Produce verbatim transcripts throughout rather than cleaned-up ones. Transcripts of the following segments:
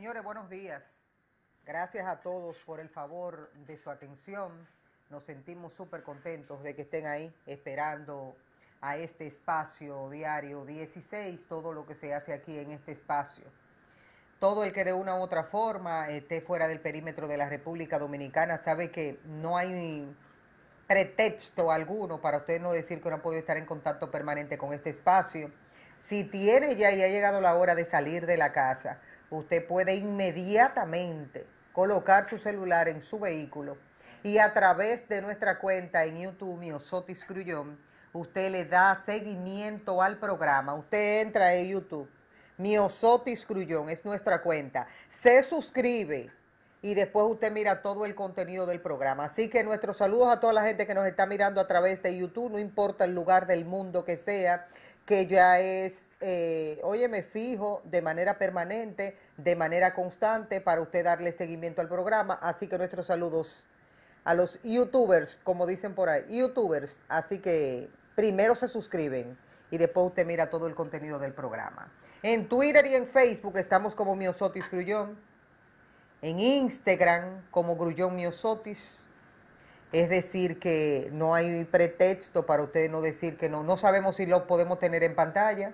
Señores, buenos días. Gracias a todos por el favor de su atención. Nos sentimos súper contentos de que estén ahí esperando a este espacio diario dieciséis, todo lo que se hace aquí en este espacio. Todo el que de una u otra forma esté fuera del perímetro de la República Dominicana sabe que no hay pretexto alguno para usted no decir que no ha podido estar en contacto permanente con este espacio. Si tiene ya y ha llegado la hora de salir de la casa, usted puede inmediatamente colocar su celular en su vehículo y a través de nuestra cuenta en YouTube, Miosotis Grullón, usted le da seguimiento al programa. Usted entra en YouTube, Miosotis Grullón es nuestra cuenta, se suscribe y después usted mira todo el contenido del programa. Así que nuestros saludos a toda la gente que nos está mirando a través de YouTube, no importa el lugar del mundo que sea, que ya es, eh, oye, me fijo de manera permanente, de manera constante, para usted darle seguimiento al programa. Así que nuestros saludos a los youtubers, como dicen por ahí, youtubers. Así que primero se suscriben y después usted mira todo el contenido del programa. En Twitter y en Facebook estamos como Miosotis Grullón. En Instagram como Grullón Miosotis. Es decir, que no hay pretexto para usted no decir que no. No sabemos si lo podemos tener en pantalla.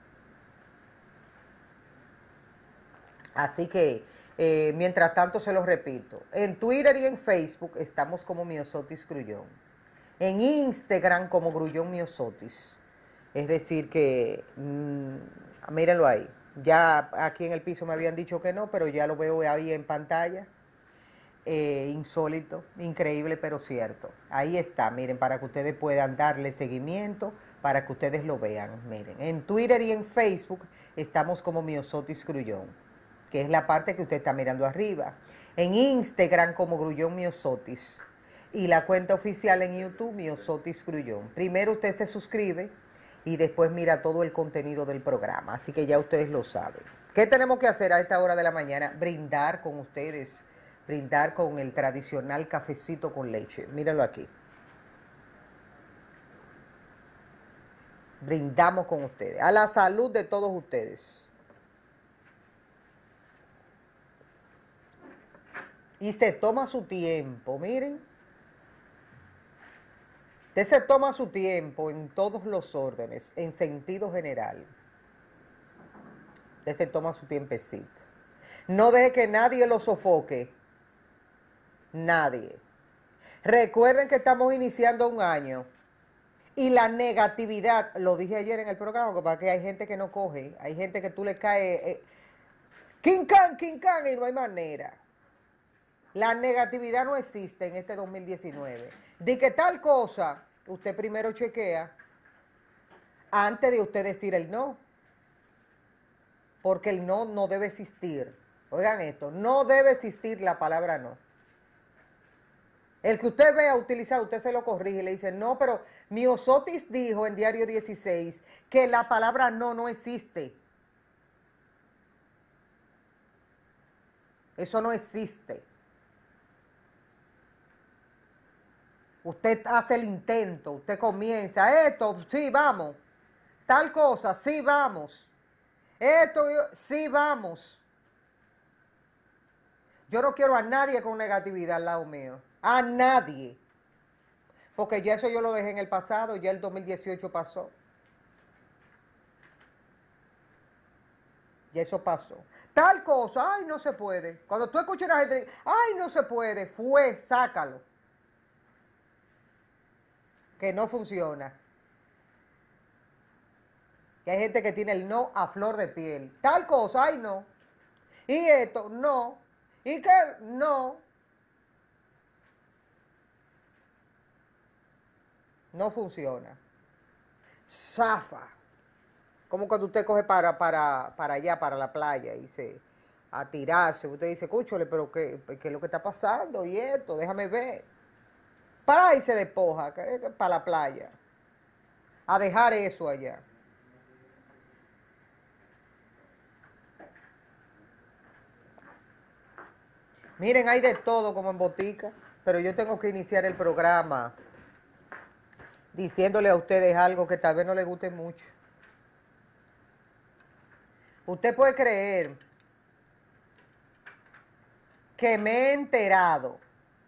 Así que, eh, mientras tanto, se los repito. En Twitter y en Facebook estamos como Miosotis Grullón. En Instagram como Grullón Miosotis. Es decir que, mmm, mírenlo ahí. Ya aquí en el piso me habían dicho que no, pero ya lo veo ahí en pantalla. Eh, insólito, increíble, pero cierto. Ahí está, miren, para que ustedes puedan darle seguimiento, para que ustedes lo vean. Miren, en Twitter y en Facebook estamos como Miosotis Grullón, que es la parte que usted está mirando arriba. En Instagram como Grullón Miosotis. Y la cuenta oficial en YouTube, Miosotis Grullón. Primero usted se suscribe y después mira todo el contenido del programa. Así que ya ustedes lo saben. ¿Qué tenemos que hacer a esta hora de la mañana? Brindar con ustedes. Brindar con el tradicional cafecito con leche. Mírenlo aquí. Brindamos con ustedes. A la salud de todos ustedes. Y se toma su tiempo, miren. Usted se toma su tiempo en todos los órdenes, en sentido general. Usted se toma su tiempecito. No deje que nadie lo sofoque. Nadie. Recuerden que estamos iniciando un año y la negatividad, lo dije ayer en el programa, para que hay gente que no coge, hay gente que tú le caes, eh, quincán, quincán, y no hay manera. La negatividad no existe en este dos mil diecinueve. De que tal cosa, usted primero chequea antes de usted decir el no, porque el no no debe existir. Oigan esto, no debe existir la palabra no. El que usted vea utilizado, usted se lo corrige y le dice, no, pero Miosotis dijo en Diario dieciséis que la palabra no no existe. Eso no existe. Usted hace el intento, usted comienza, esto, sí, vamos. Tal cosa, sí, vamos. Esto, sí, vamos. Yo no quiero a nadie con negatividad al lado mío. A nadie. Porque ya eso yo lo dejé en el pasado, ya el dos mil dieciocho pasó. Ya eso pasó. Tal cosa, ay, no se puede. Cuando tú escuchas a la gente, ay, no se puede, fue, sácalo. Que no funciona. Que hay gente que tiene el no a flor de piel. Tal cosa, ay, no. Y esto, no. Y que, no. No funciona. Zafa. Como cuando usted coge para, para, para allá, para la playa, y se a tirarse. Usted dice, cúchole, pero ¿qué, qué es lo que está pasando? Y esto, déjame ver. Para y se despoja, para la playa. A dejar eso allá. Miren, hay de todo como en botica, pero yo tengo que iniciar el programa diciéndole a ustedes algo que tal vez no les guste mucho. Usted puede creer que me he enterado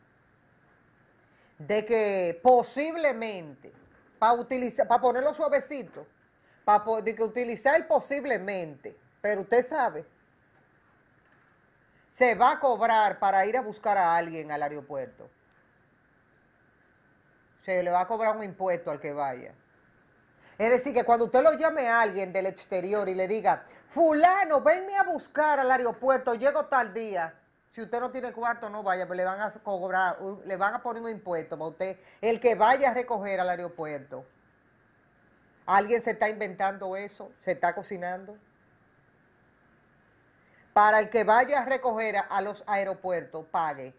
de que posiblemente, para utilizar, para ponerlo suavecito, para de que utilizar posiblemente, pero usted sabe, se va a cobrar para ir a buscar a alguien al aeropuerto. Se le va a cobrar un impuesto al que vaya. Es decir, que cuando usted lo llame a alguien del exterior y le diga, fulano, venme a buscar al aeropuerto, llego tal día. Si usted no tiene cuarto, no vaya, pero le van a cobrar, le van a poner un impuesto para usted, el que vaya a recoger al aeropuerto. ¿Alguien se está inventando eso? ¿Se está cocinando? Para el que vaya a recoger a, a los aeropuertos, pague.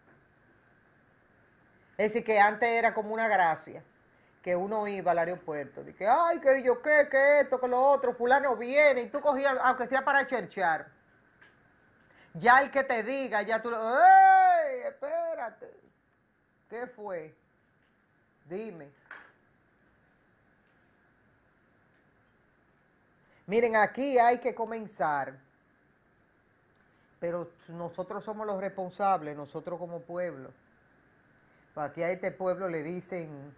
Es decir, que antes era como una gracia, que uno iba al aeropuerto, de que, ay, que yo qué, que esto, que lo otro, fulano viene, y tú cogías, aunque sea para cherchar. Ya el que te diga, ya tú, ¡ey, espérate! ¿Qué fue? Dime. Miren, aquí hay que comenzar, pero nosotros somos los responsables, nosotros como pueblo. Aquí a este pueblo le dicen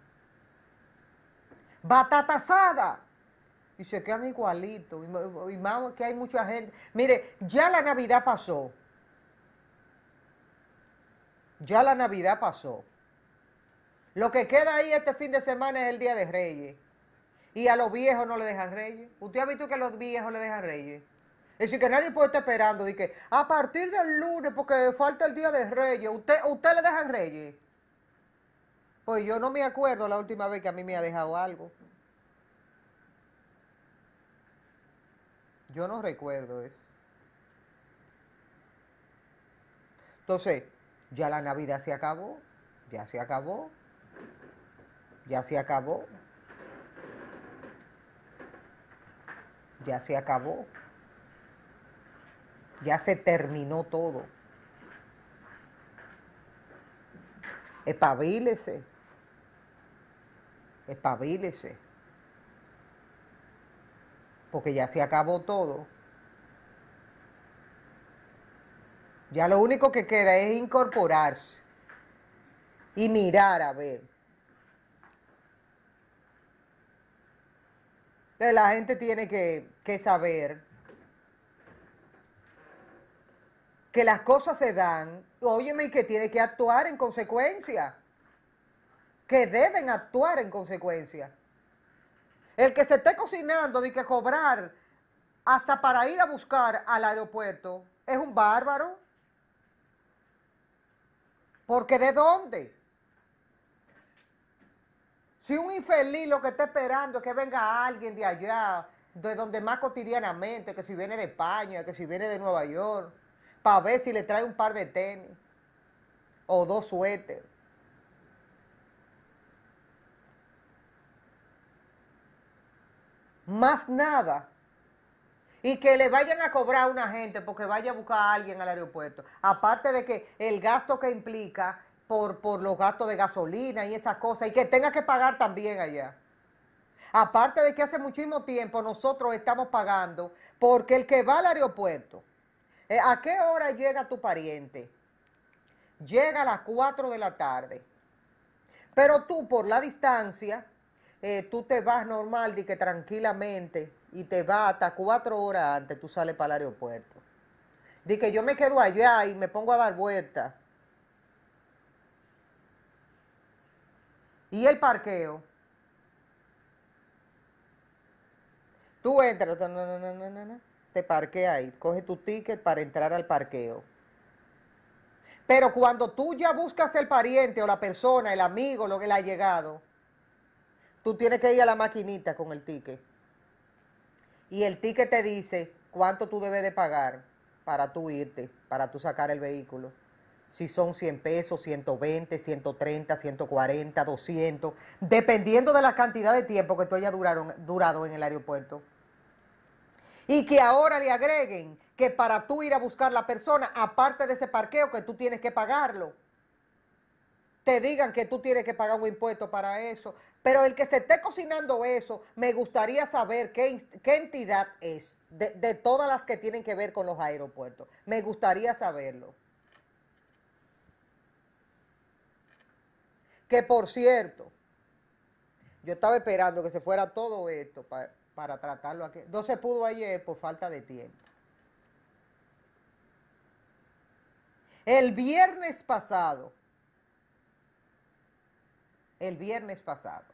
batata asada y se quedan igualitos, y más que hay mucha gente. Mire, ya la Navidad pasó, ya la Navidad pasó. Lo que queda ahí este fin de semana es el Día de Reyes, y a los viejos no le dejan Reyes. ¿Usted ha visto que a los viejos le dejan Reyes? Es decir, que nadie puede estar esperando de que a partir del lunes, porque falta el Día de Reyes, ¿usted, usted le dejan Reyes? Pues yo no me acuerdo la última vez que a mí me ha dejado algo. Yo no recuerdo eso. Entonces, ya la Navidad se acabó, ya se acabó, ya se acabó, ya se acabó, ya se terminó todo. Espabilese, espabilese, porque ya se acabó todo. Ya lo único que queda es incorporarse y mirar a ver. Entonces la gente tiene que, que saber que las cosas se dan, óyeme, y que tiene que actuar en consecuencia, que deben actuar en consecuencia. El que se esté cocinando de que cobrar hasta para ir a buscar al aeropuerto es un bárbaro. ¿Porque de dónde? Si un infeliz lo que está esperando es que venga alguien de allá, de donde más cotidianamente, que si viene de España, que si viene de Nueva York, para ver si le trae un par de tenis o dos suéteres. Más nada. Y que le vayan a cobrar a una gente porque vaya a buscar a alguien al aeropuerto. Aparte de que el gasto que implica por, por los gastos de gasolina y esas cosas, y que tenga que pagar también allá. Aparte de que hace muchísimo tiempo nosotros estamos pagando porque el que va al aeropuerto, eh, ¿a qué hora llega tu pariente? Llega a las cuatro de la tarde. Pero tú, por la distancia, eh, tú te vas normal, de que tranquilamente, y te vas hasta cuatro horas antes, tú sales para el aeropuerto. De que yo me quedo allá y me pongo a dar vueltas. ¿Y el parqueo? Tú entras, no, no, no, no, no, no, te parqueas ahí, coge tu ticket para entrar al parqueo. Pero cuando tú ya buscas el pariente o la persona, el amigo, lo que le ha llegado, tú tienes que ir a la maquinita con el ticket. Y el ticket te dice cuánto tú debes de pagar para tú irte, para tú sacar el vehículo. Si son cien pesos, ciento veinte, ciento treinta, ciento cuarenta, doscientos, dependiendo de la cantidad de tiempo que tú hayas durado, durado en el aeropuerto. Y que ahora le agreguen que para tú ir a buscar la persona, aparte de ese parqueo, que tú tienes que pagarlo. Te digan que tú tienes que pagar un impuesto para eso. Pero el que se esté cocinando eso, me gustaría saber qué, qué entidad es, de, de todas las que tienen que ver con los aeropuertos. Me gustaría saberlo. Que por cierto, yo estaba esperando que se fuera todo esto pa, para tratarlo aquí. No se pudo ayer por falta de tiempo. El viernes pasado, el viernes pasado,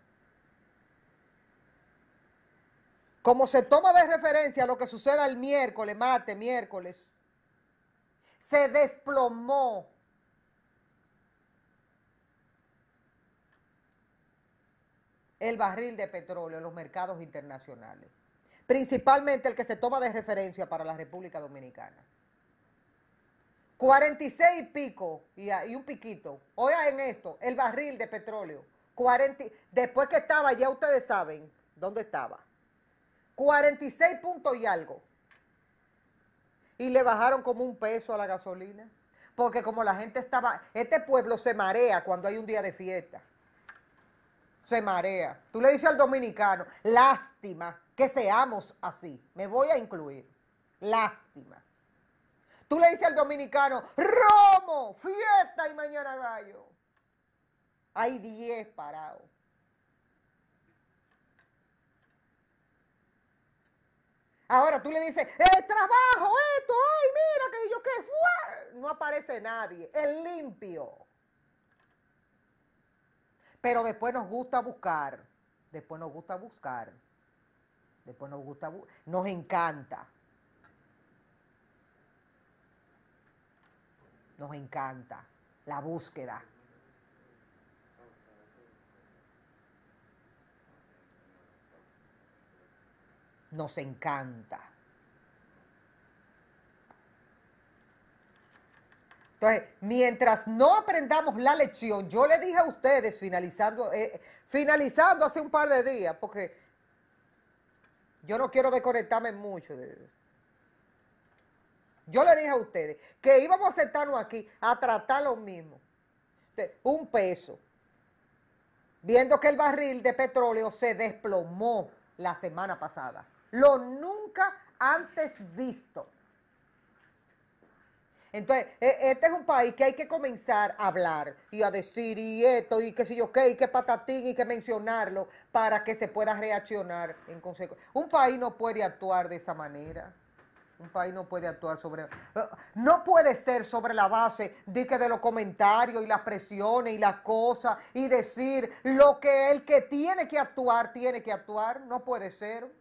como se toma de referencia lo que suceda el miércoles, martes, miércoles, se desplomó el barril de petróleo en los mercados internacionales, principalmente el que se toma de referencia para la República Dominicana. cuarenta y seis y pico y, y un piquito. Oigan esto, el barril de petróleo. cuarenta, después que estaba, ya ustedes saben dónde estaba. cuarenta y seis puntos y algo. Y le bajaron como un peso a la gasolina. Porque como la gente estaba... Este pueblo se marea cuando hay un día de fiesta. Se marea. Tú le dices al dominicano, lástima que seamos así. Me voy a incluir. Lástima. Tú le dices al dominicano, romo, fiesta y mañana gallo. Hay diez parados. Ahora tú le dices, el trabajo, esto, ay, mira que yo qué fue. No aparece nadie, es limpio. Pero después nos gusta buscar, después nos gusta buscar, después nos gusta, bu nos encanta. Nos encanta la búsqueda. Nos encanta. Entonces, mientras no aprendamos la lección, yo le dije a ustedes, finalizando, eh, finalizando hace un par de días, porque yo no quiero desconectarme mucho de... Yo le dije a ustedes que íbamos a sentarnos aquí a tratar lo mismo. Un peso. Viendo que el barril de petróleo se desplomó la semana pasada. Lo nunca antes visto. Entonces, este es un país que hay que comenzar a hablar y a decir y esto y qué sé yo qué y qué patatín y que mencionarlo para que se pueda reaccionar en consecuencia. Un país no puede actuar de esa manera. Un país no puede actuar sobre... No puede ser sobre la base de que de los comentarios y las presiones y las cosas y decir lo que el que tiene que actuar, tiene que actuar. No puede ser.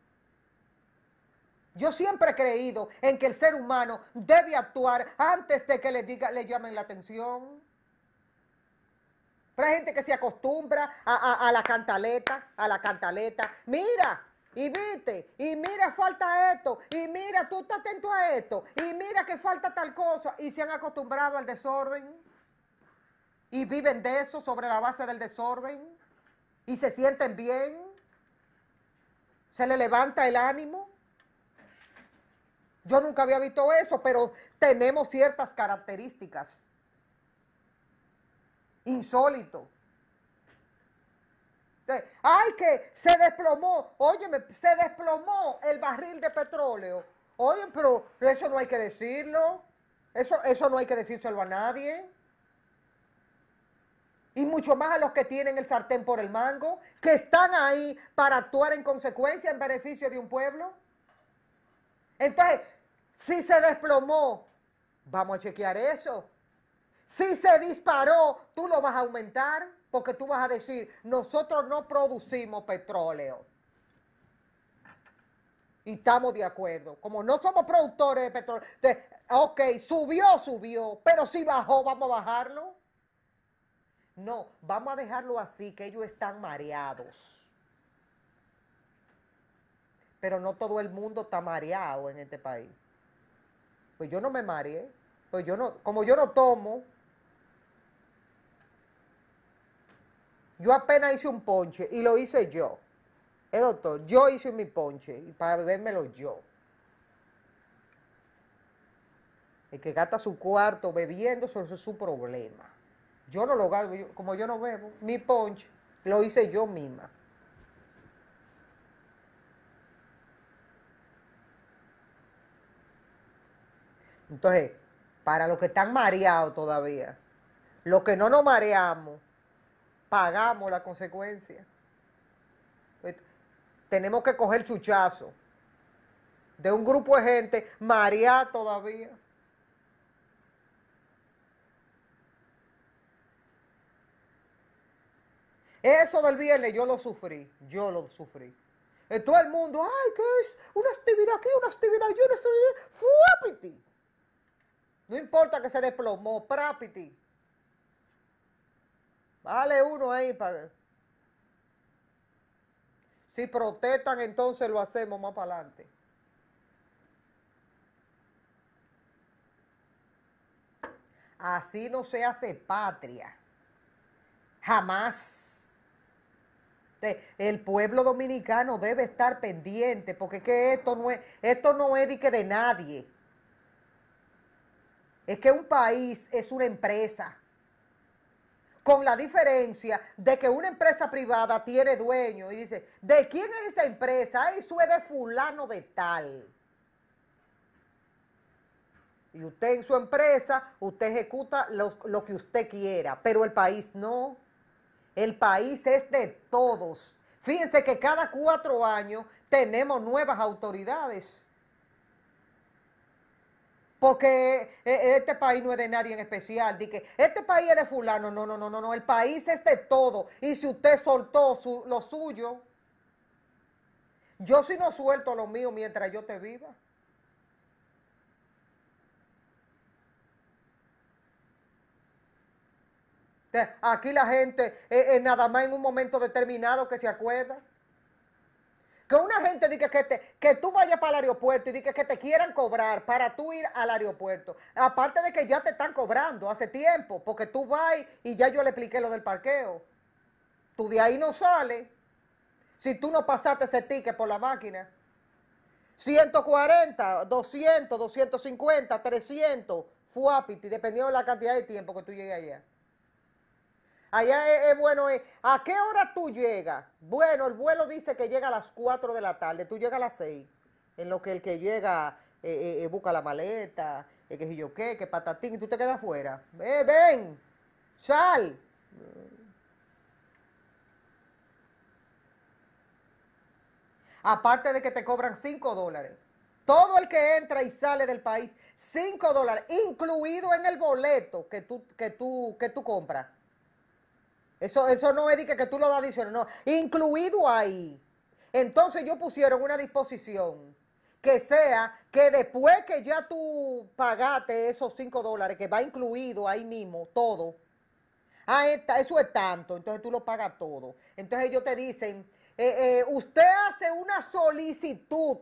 Yo siempre he creído en que el ser humano debe actuar antes de que le, diga, le llamen la atención. Pero hay gente que se acostumbra a, a, a la cantaleta, a la cantaleta. Mira... Y viste, y mira, falta esto, y mira, tú estás atento a esto, y mira que falta tal cosa, y se han acostumbrado al desorden, y viven de eso sobre la base del desorden, y se sienten bien, se le levanta el ánimo. Yo nunca había visto eso, pero tenemos ciertas características. Insólito. Ay, que se desplomó, óyeme, se desplomó el barril de petróleo. Oye, pero eso no hay que decirlo, eso, eso no hay que decírselo a nadie. Y mucho más a los que tienen el sartén por el mango, que están ahí para actuar en consecuencia en beneficio de un pueblo. Entonces, si se desplomó, vamos a chequear eso. Si se disparó, tú lo vas a aumentar. Porque tú vas a decir, nosotros no producimos petróleo. Y estamos de acuerdo. Como no somos productores de petróleo, de, ok, subió, subió, pero si bajó, ¿vamos a bajarlo? No, vamos a dejarlo así, que ellos están mareados. Pero no todo el mundo está mareado en este país. Pues yo no me mareé. Pues yo no, como yo no tomo... Yo apenas hice un ponche y lo hice yo. Eh, doctor, yo hice mi ponche y para bebérmelo yo. El que gasta su cuarto bebiendo, eso es su problema. Yo no lo gasto, como yo no bebo, mi ponche lo hice yo misma. Entonces, para los que están mareados todavía, los que no nos mareamos, pagamos la consecuencia. Pues, tenemos que coger chuchazo de un grupo de gente mareada todavía. Eso del viernes yo lo sufrí, yo lo sufrí. En todo el mundo, ay, ¿qué es? Una actividad aquí, una actividad allí, una actividad, ¡fuapiti! No importa que se desplomó, prápiti. Bájale uno ahí para... Si protestan, entonces lo hacemos más para adelante. Así no se hace patria. Jamás. El pueblo dominicano debe estar pendiente, porque es que esto no es, esto no es de, que de nadie. Es que un país es una empresa, con la diferencia de que una empresa privada tiene dueño y dice, ¿de quién es esa empresa? Eso es de fulano de tal. Y usted en su empresa, usted ejecuta lo, lo que usted quiera, pero el país no. El país es de todos. Fíjense que cada cuatro años tenemos nuevas autoridades. Porque este país no es de nadie en especial. Dice que este país es de fulano. No, no, no, no, no. El país es de todo. Y si usted soltó su, lo suyo, yo sí no suelto lo mío mientras yo te viva. Aquí la gente, eh, eh, nada más en un momento determinado que se acuerda. Que una gente diga que, te, que tú vayas para el aeropuerto y diga que te quieran cobrar para tú ir al aeropuerto. Aparte de que ya te están cobrando hace tiempo, porque tú vas y ya yo le expliqué lo del parqueo. Tú de ahí no sales si tú no pasaste ese ticket por la máquina. ciento cuarenta, doscientos, doscientos cincuenta, trescientos, fuapiti, dependiendo de la cantidad de tiempo que tú llegues allá. Allá es, es bueno, es, ¿a qué hora tú llegas? Bueno, el vuelo dice que llega a las cuatro de la tarde, tú llegas a las seis, en lo que el que llega eh, eh, eh, busca la maleta, eh, que si yo qué, que patatín, y tú te quedas afuera. Eh, ven, sal. Aparte de que te cobran cinco dólares. Todo el que entra y sale del país, cinco dólares, incluido en el boleto que tú, que tú, que tú compras. Eso, eso no es de que, que tú lo das adicional, no, incluido ahí. Entonces ellos pusieron una disposición que sea que después que ya tú pagaste esos cinco dólares, que va incluido ahí mismo, todo, ah, eso es tanto, entonces tú lo pagas todo. Entonces ellos te dicen, eh, eh, usted hace una solicitud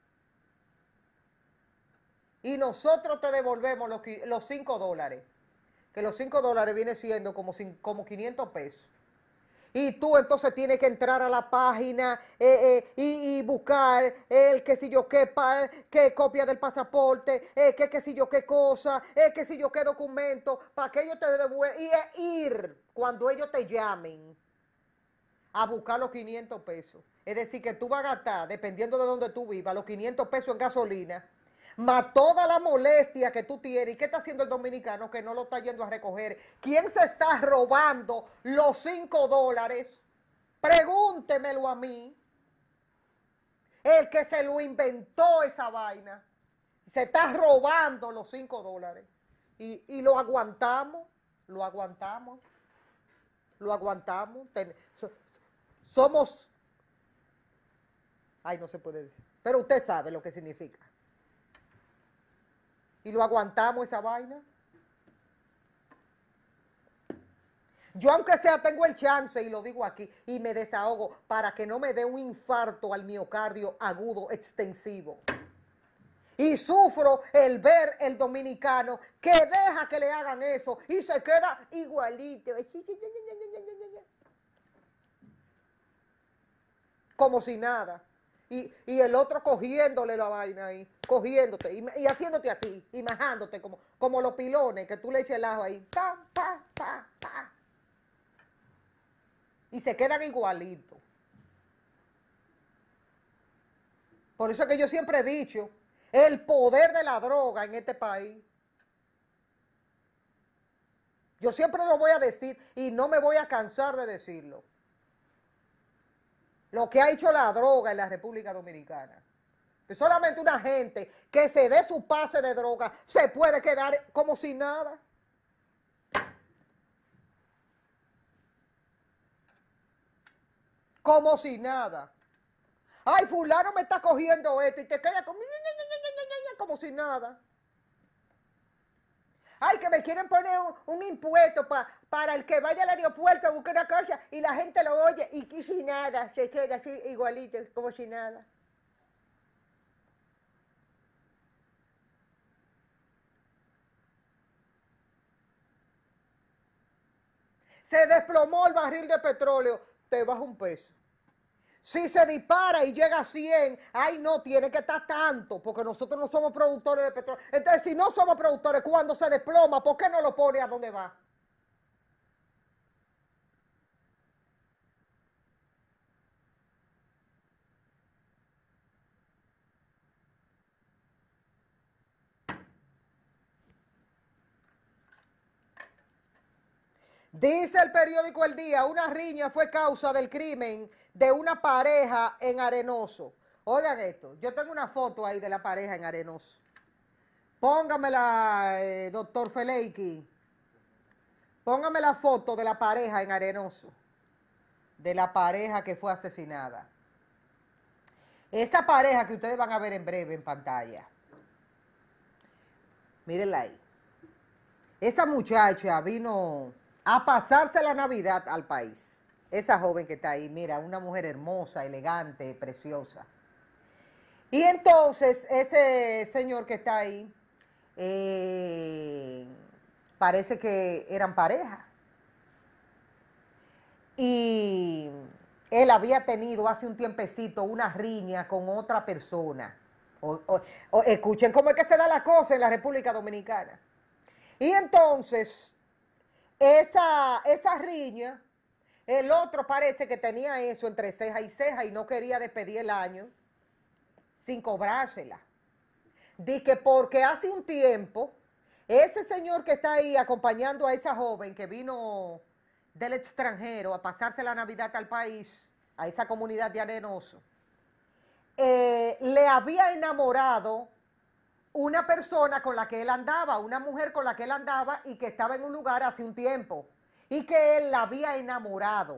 y nosotros te devolvemos los, los cinco dólares. Que los cinco dólares viene siendo como, como quinientos pesos. Y tú entonces tienes que entrar a la página eh, eh, y, y buscar el que si yo qué, pa, qué copia del pasaporte, eh, que, que si yo qué cosa, eh, que si yo qué documento, para que ellos te devuelvan. Y es ir cuando ellos te llamen a buscar los quinientos pesos. Es decir, que tú vas a gastar, dependiendo de donde tú vivas, los quinientos pesos en gasolina, más toda la molestia que tú tienes. ¿Y qué está haciendo el dominicano que no lo está yendo a recoger? ¿Quién se está robando los cinco dólares? Pregúntemelo a mí. El que se lo inventó esa vaina. Se está robando los cinco dólares. Y, y lo aguantamos, lo aguantamos, lo aguantamos. Ten, so, somos... Ay, no se puede decir. Pero usted sabe lo que significa. Y lo aguantamos esa vaina. Yo aunque sea tengo el chance, y lo digo aquí, y me desahogo para que no me dé un infarto al miocardio agudo extensivo. Y sufro el ver el dominicano que deja que le hagan eso y se queda igualito. Como si nada. Y, y el otro cogiéndole la vaina ahí, cogiéndote y, y haciéndote así, y majándote como, como los pilones que tú le eches el ajo ahí. Pa, pa, pa, pa. Y se quedan igualitos. Por eso es que yo siempre he dicho, el poder de la droga en este país. Yo siempre lo voy a decir y no me voy a cansar de decirlo. Lo que ha hecho la droga en la República Dominicana. Que solamente una gente que se dé su pase de droga se puede quedar como si nada. Como si nada. Ay, fulano me está cogiendo esto y te queda como, como si nada. Ay, que me quieren poner un, un impuesto pa, para el que vaya al aeropuerto a buscar una cosa y la gente lo oye y, y sin nada, se queda así igualito, como si nada. Se desplomó el barril de petróleo, te baja un peso. Si se dispara y llega a cien, ay no, tiene que estar tanto, porque nosotros no somos productores de petróleo. Entonces, si no somos productores, cuando se desploma, ¿por qué no lo pone a dónde va? Dice el periódico El Día, una riña fue causa del crimen de una pareja en Arenoso. Oigan esto, yo tengo una foto ahí de la pareja en Arenoso. Póngamela, eh, doctor Feleiki. Póngame la foto de la pareja en Arenoso. De la pareja que fue asesinada. Esa pareja que ustedes van a ver en breve en pantalla. Mírenla ahí. Esa muchacha vino a pasarse la Navidad al país. Esa joven que está ahí, mira, una mujer hermosa, elegante, preciosa. Y entonces ese señor que está ahí, eh, parece que eran pareja. Y él había tenido hace un tiempecito una riña con otra persona. O, o, o, escuchen cómo es que se da la cosa en la República Dominicana. Y entonces, esa, esa riña, el otro parece que tenía eso entre ceja y ceja y no quería despedir el año sin cobrársela. Dice que porque hace un tiempo, ese señor que está ahí acompañando a esa joven que vino del extranjero a pasarse la Navidad al país, a esa comunidad de Arenoso, eh, le había enamorado una persona con la que él andaba, una mujer con la que él andaba y que estaba en un lugar hace un tiempo y que él la había enamorado.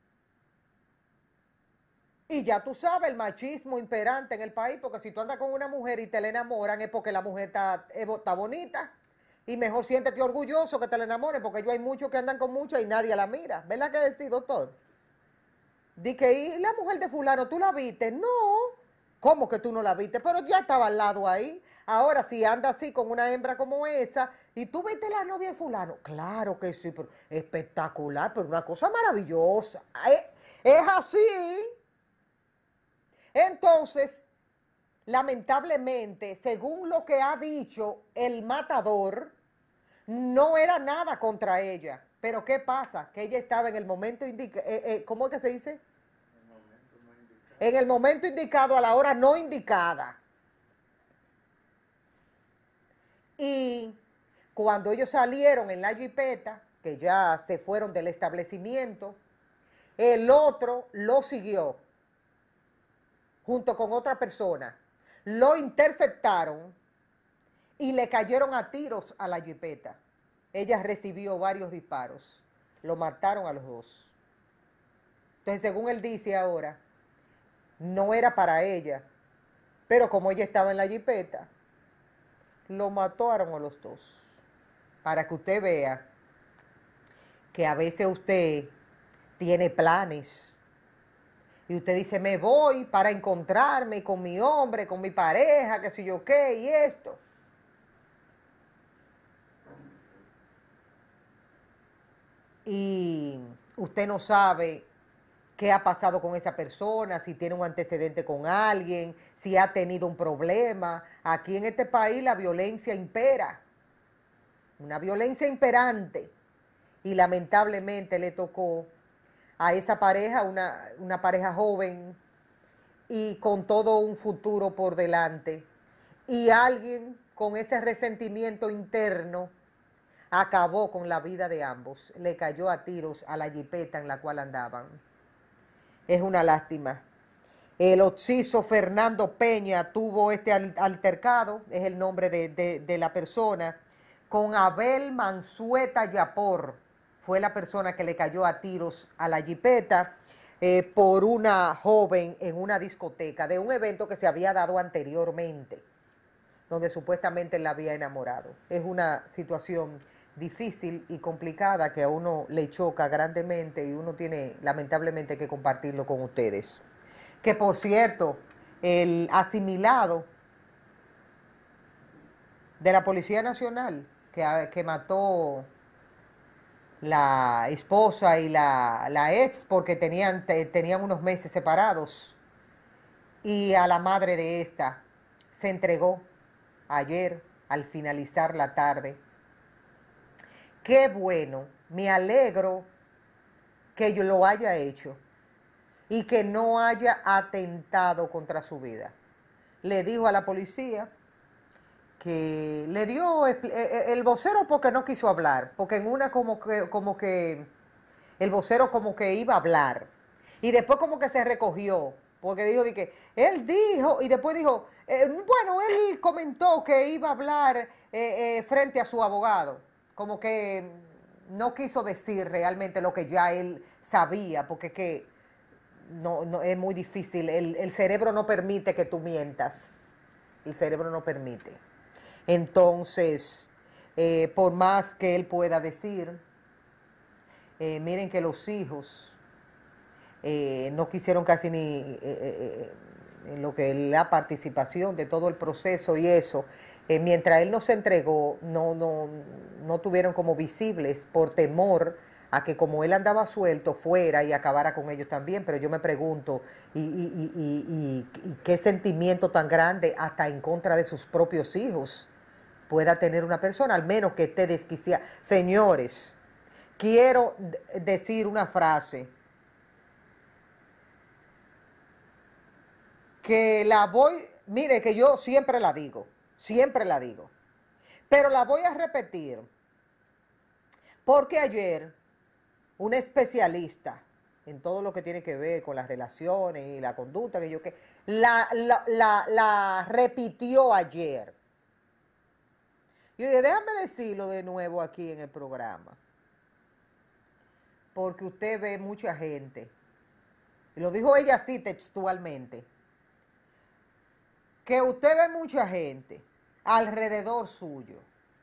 Y ya tú sabes el machismo imperante en el país, porque si tú andas con una mujer y te la enamoran es porque la mujer está, está bonita y mejor siéntete orgulloso que te la enamoren, porque yo hay muchos que andan con muchas y nadie la mira. ¿Verdad que decís, doctor? Di que, ¿y la mujer de fulano, tú la viste? No. ¿Cómo que tú no la viste? Pero ya estaba al lado ahí. Ahora, si anda así con una hembra como esa, y tú viste la novia de fulano, claro que sí, pero espectacular, pero una cosa maravillosa. Es, es así. Entonces, lamentablemente, según lo que ha dicho el matador, no era nada contra ella. Pero ¿qué pasa? Que ella estaba en el momento indicado, eh, eh, ¿cómo es que se dice? En el momento indicado, a la hora no indicada. Y cuando ellos salieron en la jipeta, que ya se fueron del establecimiento, el otro lo siguió junto con otra persona. Lo interceptaron y le cayeron a tiros a la jipeta. Ella recibió varios disparos. Lo mataron a los dos. Entonces, según él dice ahora, no era para ella, pero como ella estaba en la jipeta, lo mataron a los dos. Para que usted vea que a veces usted tiene planes y usted dice, me voy para encontrarme con mi hombre, con mi pareja, qué sé yo qué, y esto. Y usted no sabe qué ha pasado con esa persona, si tiene un antecedente con alguien, si ha tenido un problema. Aquí en este país la violencia impera, una violencia imperante, y lamentablemente le tocó a esa pareja, una, una pareja joven y con todo un futuro por delante, y alguien con ese resentimiento interno acabó con la vida de ambos. Le cayó a tiros a la jipeta en la cual andaban. Es una lástima. El occiso Fernando Peña tuvo este altercado, es el nombre de, de, de la persona, con Abel Mansueta Yapor. Fue la persona que le cayó a tiros a la jipeta eh, por una joven en una discoteca de un evento que se había dado anteriormente, donde supuestamente él la había enamorado. Es una situación difícil y complicada que a uno le choca grandemente y uno tiene lamentablemente que compartirlo con ustedes. Que por cierto, el asimilado de la Policía Nacional que, que mató la esposa y la, la ex porque tenían, te, tenían unos meses separados, y a la madre de esta se entregó ayer al finalizar la tarde. Qué bueno, me alegro que yo lo haya hecho y que no haya atentado contra su vida. Le dijo a la policía que le dio el vocero porque no quiso hablar, porque en una como que, como que el vocero como que iba a hablar y después como que se recogió, porque dijo de que él dijo y después dijo, eh, bueno, él comentó que iba a hablar eh, eh, frente a su abogado, como que no quiso decir realmente lo que ya él sabía, porque que no, no es muy difícil, el, el cerebro no permite que tú mientas, el cerebro no permite. Entonces, eh, por más que él pueda decir, eh, miren que los hijos eh, no quisieron casi ni eh, eh, en lo que es la participación de todo el proceso y eso, eh, mientras él no se entregó, no, no, no tuvieron como visibles por temor a que como él andaba suelto fuera y acabara con ellos también. Pero yo me pregunto, y, y, y, y, y qué sentimiento tan grande hasta en contra de sus propios hijos pueda tener una persona, al menos que esté desquiciada. Señores, quiero decir una frase que la voy, mire que yo siempre la digo, siempre la digo, pero la voy a repetir, porque ayer un especialista en todo lo que tiene que ver con las relaciones y la conducta, que yo que la, la, la, la repitió ayer. Yo dije, déjame decirlo de nuevo aquí en el programa, porque usted ve mucha gente, y lo dijo ella así textualmente, que usted ve mucha gente alrededor suyo,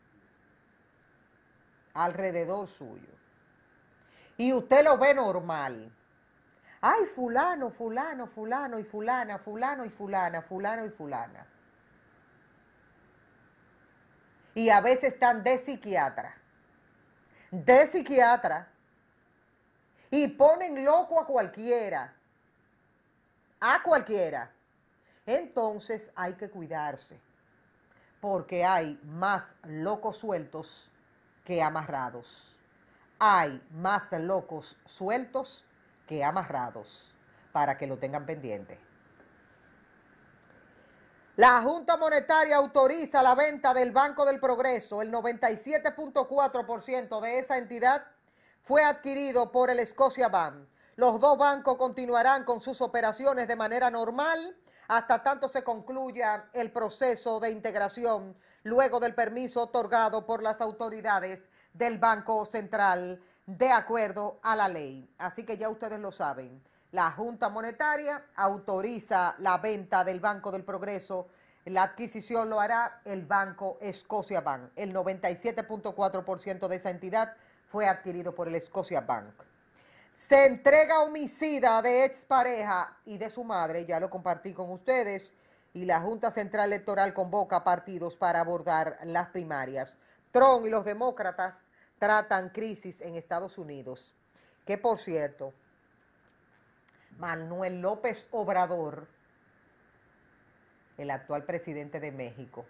alrededor suyo, y usted lo ve normal. Ay, fulano, fulano, fulano y fulana, fulano y fulana, fulano y fulana. Y a veces están de psiquiatra, de psiquiatra, y ponen loco a cualquiera, a cualquiera. Entonces hay que cuidarse, porque hay más locos sueltos que amarrados. Hay más locos sueltos que amarrados, para que lo tengan pendiente. La Junta Monetaria autoriza la venta del Banco del Progreso. El noventa y siete punto cuatro por ciento de esa entidad fue adquirido por el Scotiabank. Los dos bancos continuarán con sus operaciones de manera normal hasta tanto se concluya el proceso de integración luego del permiso otorgado por las autoridades del Banco Central de acuerdo a la ley. Así que ya ustedes lo saben. La Junta Monetaria autoriza la venta del Banco del Progreso. La adquisición lo hará el Banco Scotiabank. El noventa y siete punto cuatro por ciento de esa entidad fue adquirido por el Scotiabank. Se entrega homicida de expareja y de su madre, ya lo compartí con ustedes, y la Junta Central Electoral convoca partidos para abordar las primarias. Trump y los demócratas tratan crisis en Estados Unidos, que por cierto, Manuel López Obrador, el actual presidente de México,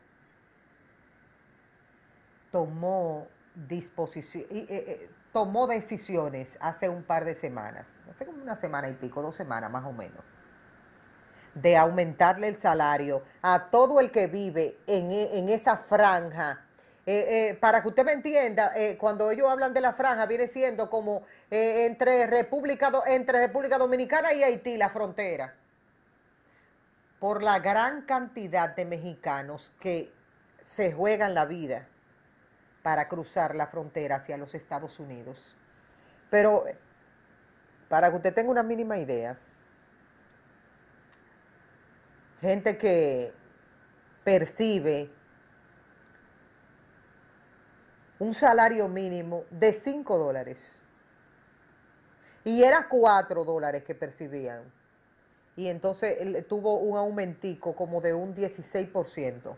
tomó disposición, eh, eh, tomó decisiones hace un par de semanas, hace como una semana y pico, dos semanas más o menos, de aumentarle el salario a todo el que vive en, en esa franja Eh, eh, para que usted me entienda, eh, cuando ellos hablan de la franja, viene siendo como eh, entre, República, entre República Dominicana y Haití, la frontera, por la gran cantidad de mexicanos que se juegan la vida para cruzar la frontera hacia los Estados Unidos. Pero, para que usted tenga una mínima idea, gente que percibe un salario mínimo de cinco dólares. Y era cuatro dólares que percibían. Y entonces él tuvo un aumentico como de un dieciséis por ciento.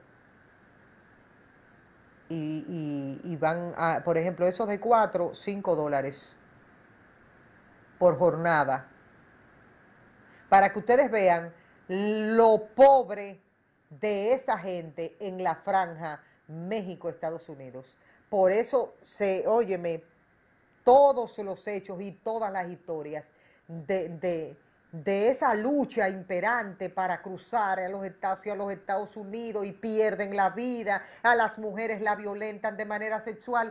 Y, y, y van a, por ejemplo, esos de cuatro, cinco dólares por jornada. Para que ustedes vean lo pobre de esa gente en la franja México-Estados Unidos. Por eso, se, óyeme, todos los hechos y todas las historias de, de, de esa lucha imperante para cruzar a los Estados, hacia los Estados Unidos y pierden la vida, a las mujeres la violentan de manera sexual,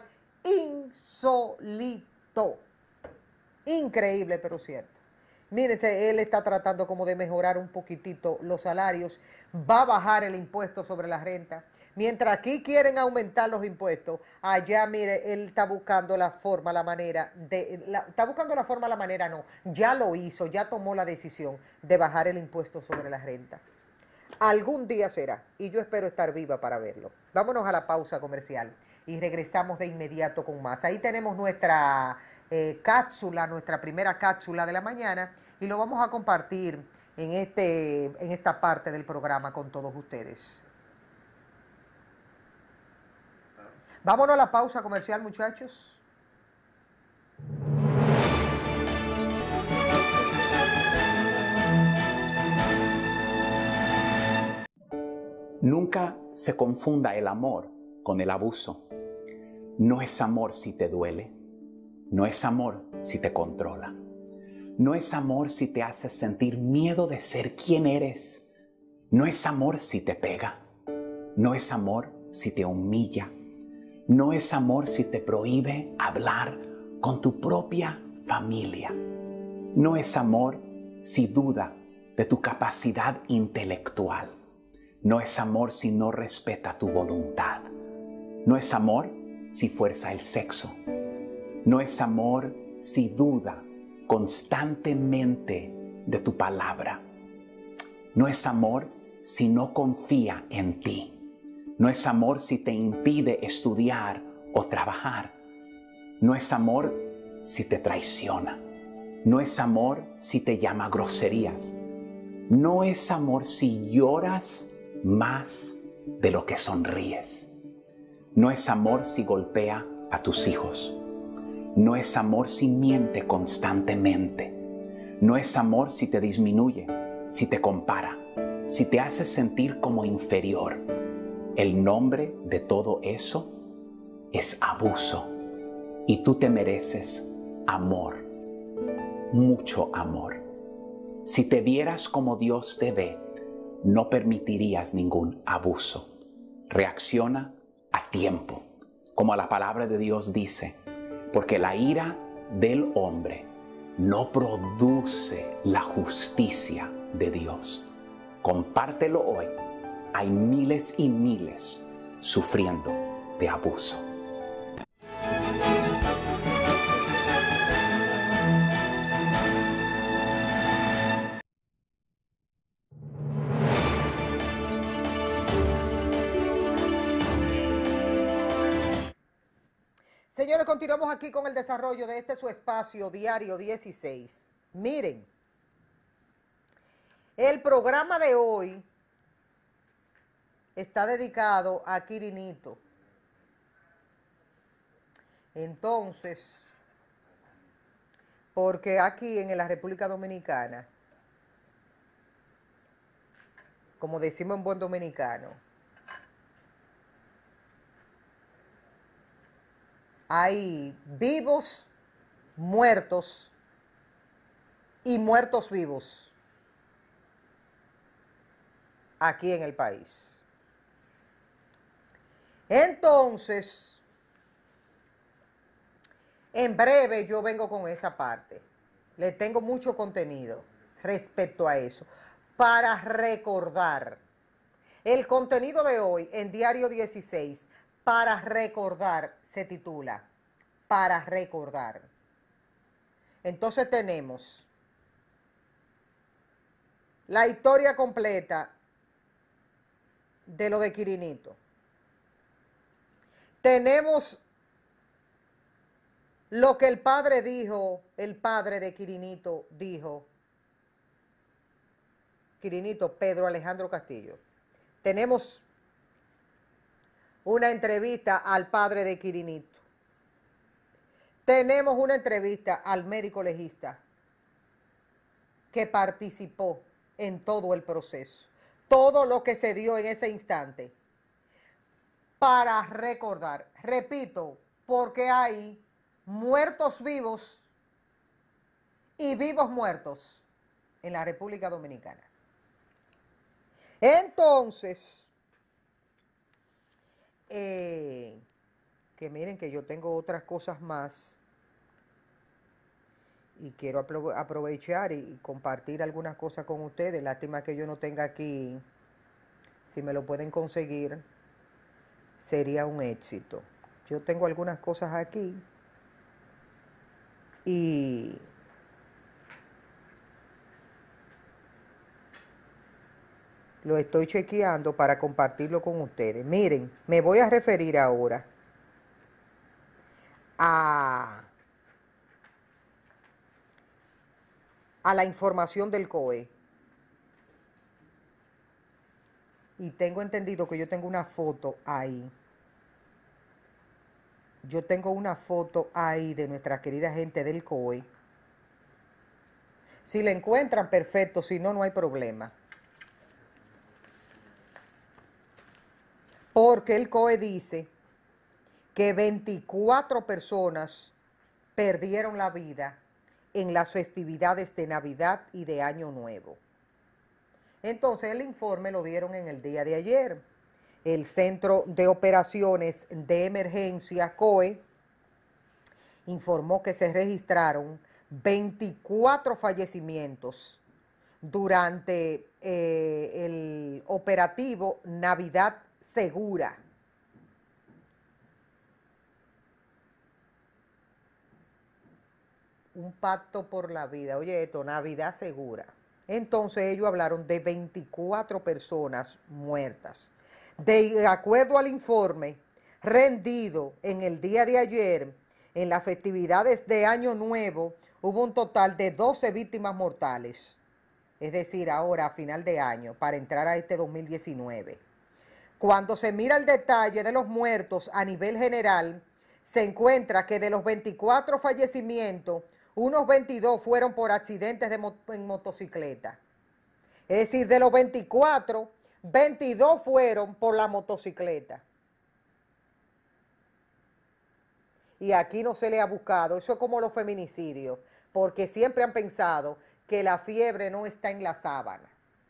insólito, increíble pero cierto. Mírense, él está tratando como de mejorar un poquitito los salarios, va a bajar el impuesto sobre la renta. Mientras aquí quieren aumentar los impuestos, allá, mire, él está buscando la forma, la manera, de, la, está buscando la forma, la manera, no, ya lo hizo, ya tomó la decisión de bajar el impuesto sobre la renta. Algún día será, y yo espero estar viva para verlo. Vámonos a la pausa comercial y regresamos de inmediato con más. Ahí tenemos nuestra eh, cápsula, nuestra primera cápsula de la mañana, y lo vamos a compartir en, este, en esta parte del programa con todos ustedes. Vámonos a la pausa comercial, muchachos. Nunca se confunda el amor con el abuso. No es amor si te duele. No es amor si te controla. No es amor si te hace sentir miedo de ser quien eres. No es amor si te pega. No es amor si te humilla. No es amor si te prohíbe hablar con tu propia familia. No es amor si duda de tu capacidad intelectual. No es amor si no respeta tu voluntad. No es amor si fuerza el sexo. No es amor si duda constantemente de tu palabra. No es amor si no confía en ti. No es amor si te impide estudiar o trabajar. No es amor si te traiciona. No es amor si te llama groserías. No es amor si lloras más de lo que sonríes. No es amor si golpea a tus hijos. No es amor si miente constantemente. No es amor si te disminuye, si te compara, si te hace sentir como inferior. El nombre de todo eso es abuso. Y tú te mereces amor, mucho amor. Si te vieras como Dios te ve, no permitirías ningún abuso. Reacciona a tiempo, como la palabra de Dios dice, porque la ira del hombre no produce la justicia de Dios. Compártelo hoy. Hay miles y miles sufriendo de abuso. Señores, continuamos aquí con el desarrollo de este su espacio diario dieciséis. Miren, el programa de hoy está dedicado a Quirinito. Entonces, porque aquí en la República Dominicana, como decimos en buen dominicano, hay vivos, muertos y muertos vivos aquí en el país. Entonces, en breve yo vengo con esa parte. Le tengo mucho contenido respecto a eso. Para recordar, el contenido de hoy en Diario dieciséis, para recordar, se titula, para recordar. Entonces tenemos la historia completa de lo de Quirinito. Tenemos lo que el padre dijo, el padre de Quirinito dijo, Quirinito, Pedro Alejandro Castillo. Tenemos una entrevista al padre de Quirinito. Tenemos una entrevista al médico legista que participó en todo el proceso, todo lo que se dio en ese instante, para recordar, repito, porque hay muertos vivos y vivos muertos en la República Dominicana. Entonces, eh, que miren que yo tengo otras cosas más y quiero aprovechar y compartir algunas cosas con ustedes. Lástima que yo no tenga aquí, si me lo pueden conseguir, sería un éxito. Yo tengo algunas cosas aquí y lo estoy chequeando para compartirlo con ustedes. Miren, me voy a referir ahora a, a la información del C O E. Y tengo entendido que yo tengo una foto ahí. Yo tengo una foto ahí de nuestra querida gente del C O E. Si la encuentran, perfecto. Si no, no hay problema. Porque el C O E dice que veinticuatro personas perdieron la vida en las festividades de Navidad y de Año Nuevo. Entonces el informe lo dieron en el día de ayer. El Centro de Operaciones de Emergencia, C O E, informó que se registraron veinticuatro fallecimientos durante eh, el operativo Navidad Segura. Un pacto por la vida. Oye, esto, Navidad Segura. Entonces ellos hablaron de veinticuatro personas muertas. De acuerdo al informe rendido en el día de ayer, en las festividades de Año Nuevo, hubo un total de doce víctimas mortales. Es decir, ahora a final de año, para entrar a este dos mil diecinueve. Cuando se mira el detalle de los muertos a nivel general, se encuentra que de los veinticuatro fallecimientos, unos veintidós fueron por accidentes de mo- en motocicleta. Es decir, de los veinticuatro, veintidós fueron por la motocicleta. Y aquí no se le ha buscado. Eso es como los feminicidios, porque siempre han pensado que la fiebre no está en la sábana.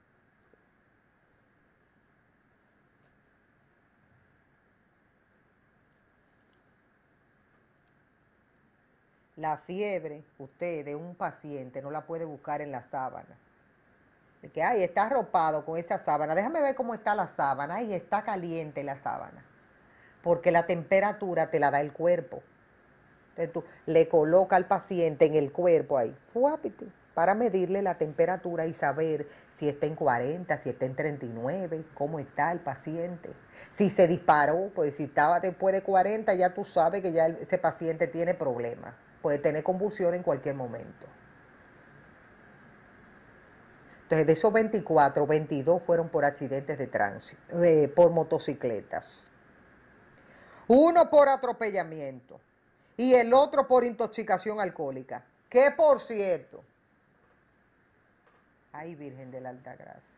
La fiebre, usted, de un paciente, no la puede buscar en la sábana. De que, ay, está arropado con esa sábana. Déjame ver cómo está la sábana. Ay, está caliente la sábana. Porque la temperatura te la da el cuerpo. Entonces tú le colocas al paciente en el cuerpo ahí, fuápite, para medirle la temperatura y saber si está en cuarenta, si está en treinta y nueve, cómo está el paciente. Si se disparó, pues si estaba después de cuarenta, ya tú sabes que ya ese paciente tiene problemas. Puede tener convulsión en cualquier momento. Entonces, de esos veinticuatro, veintidós fueron por accidentes de tránsito, eh, por motocicletas. Uno por atropellamiento y el otro por intoxicación alcohólica. Que por cierto, ay, Virgen de la Alta Gracia.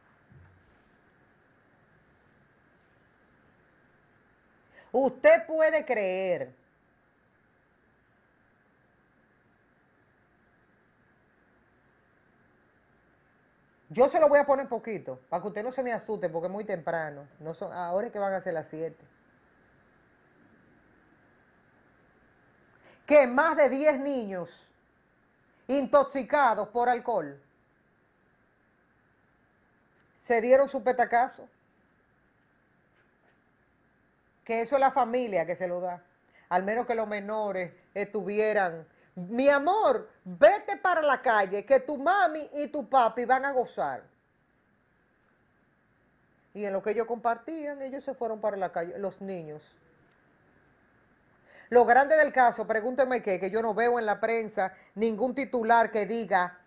Usted puede creer yo se lo voy a poner poquito, para que usted no se me asuste, porque es muy temprano. No son, ahora es que van a ser las siete. que más de diez niños intoxicados por alcohol se dieron su petacazo? Que eso es la familia que se lo da. Al menos que los menores estuvieran, mi amor, vete para la calle, que tu mami y tu papi van a gozar. Y en lo que ellos compartían, ellos se fueron para la calle, los niños. Lo grande del caso, pregúntenme qué, que yo no veo en la prensa ningún titular que diga,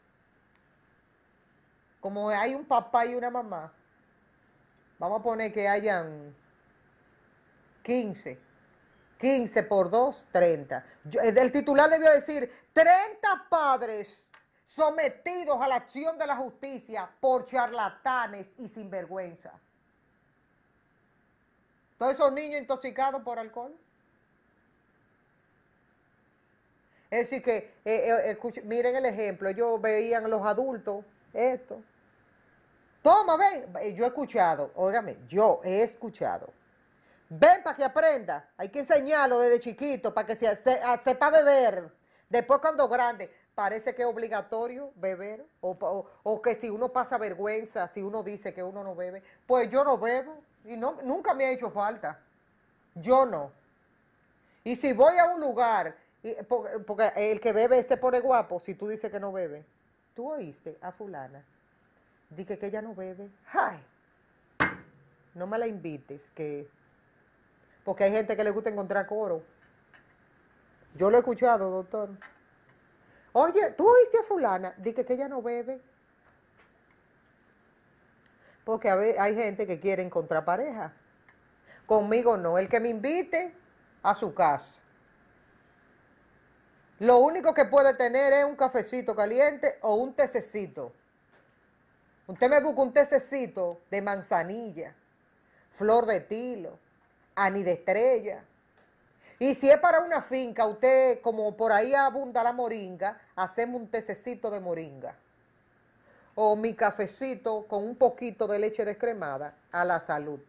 como hay un papá y una mamá, vamos a poner que hayan quince, quince por dos, treinta. Yo, el titular debió decir, treinta padres sometidos a la acción de la justicia por charlatanes y sinvergüenza. Todos esos niños intoxicados por alcohol. Es decir que, eh, eh, escuch, miren el ejemplo, ellos veían a los adultos esto. Toma, ven, yo he escuchado, óigame, yo he escuchado. Ven para que aprenda, hay que enseñarlo desde chiquito para que se, se, sepa beber. Después cuando grande, parece que es obligatorio beber, o, o, o que si uno pasa vergüenza, si uno dice que uno no bebe, pues yo no bebo, y no, nunca me ha hecho falta, yo no. Y si voy a un lugar, y, porque, porque el que bebe se pone guapo, si tú dices que no bebe, tú oíste a fulana, dije que ella no bebe, ay, no me la invites, que... porque hay gente que le gusta encontrar coro. Yo lo he escuchado, doctor. Oye, ¿tú oíste a fulana? Dije que ella no bebe. Porque a ver, hay gente que quiere encontrar pareja. Conmigo no. El que me invite a su casa. Lo único que puede tener es un cafecito caliente o un tececito. Usted me busca un tececito de manzanilla, flor de tilo, anís de estrella. Y si es para una finca, usted, como por ahí abunda la moringa, hacemos un tececito de moringa. O mi cafecito con un poquito de leche descremada, a la salud.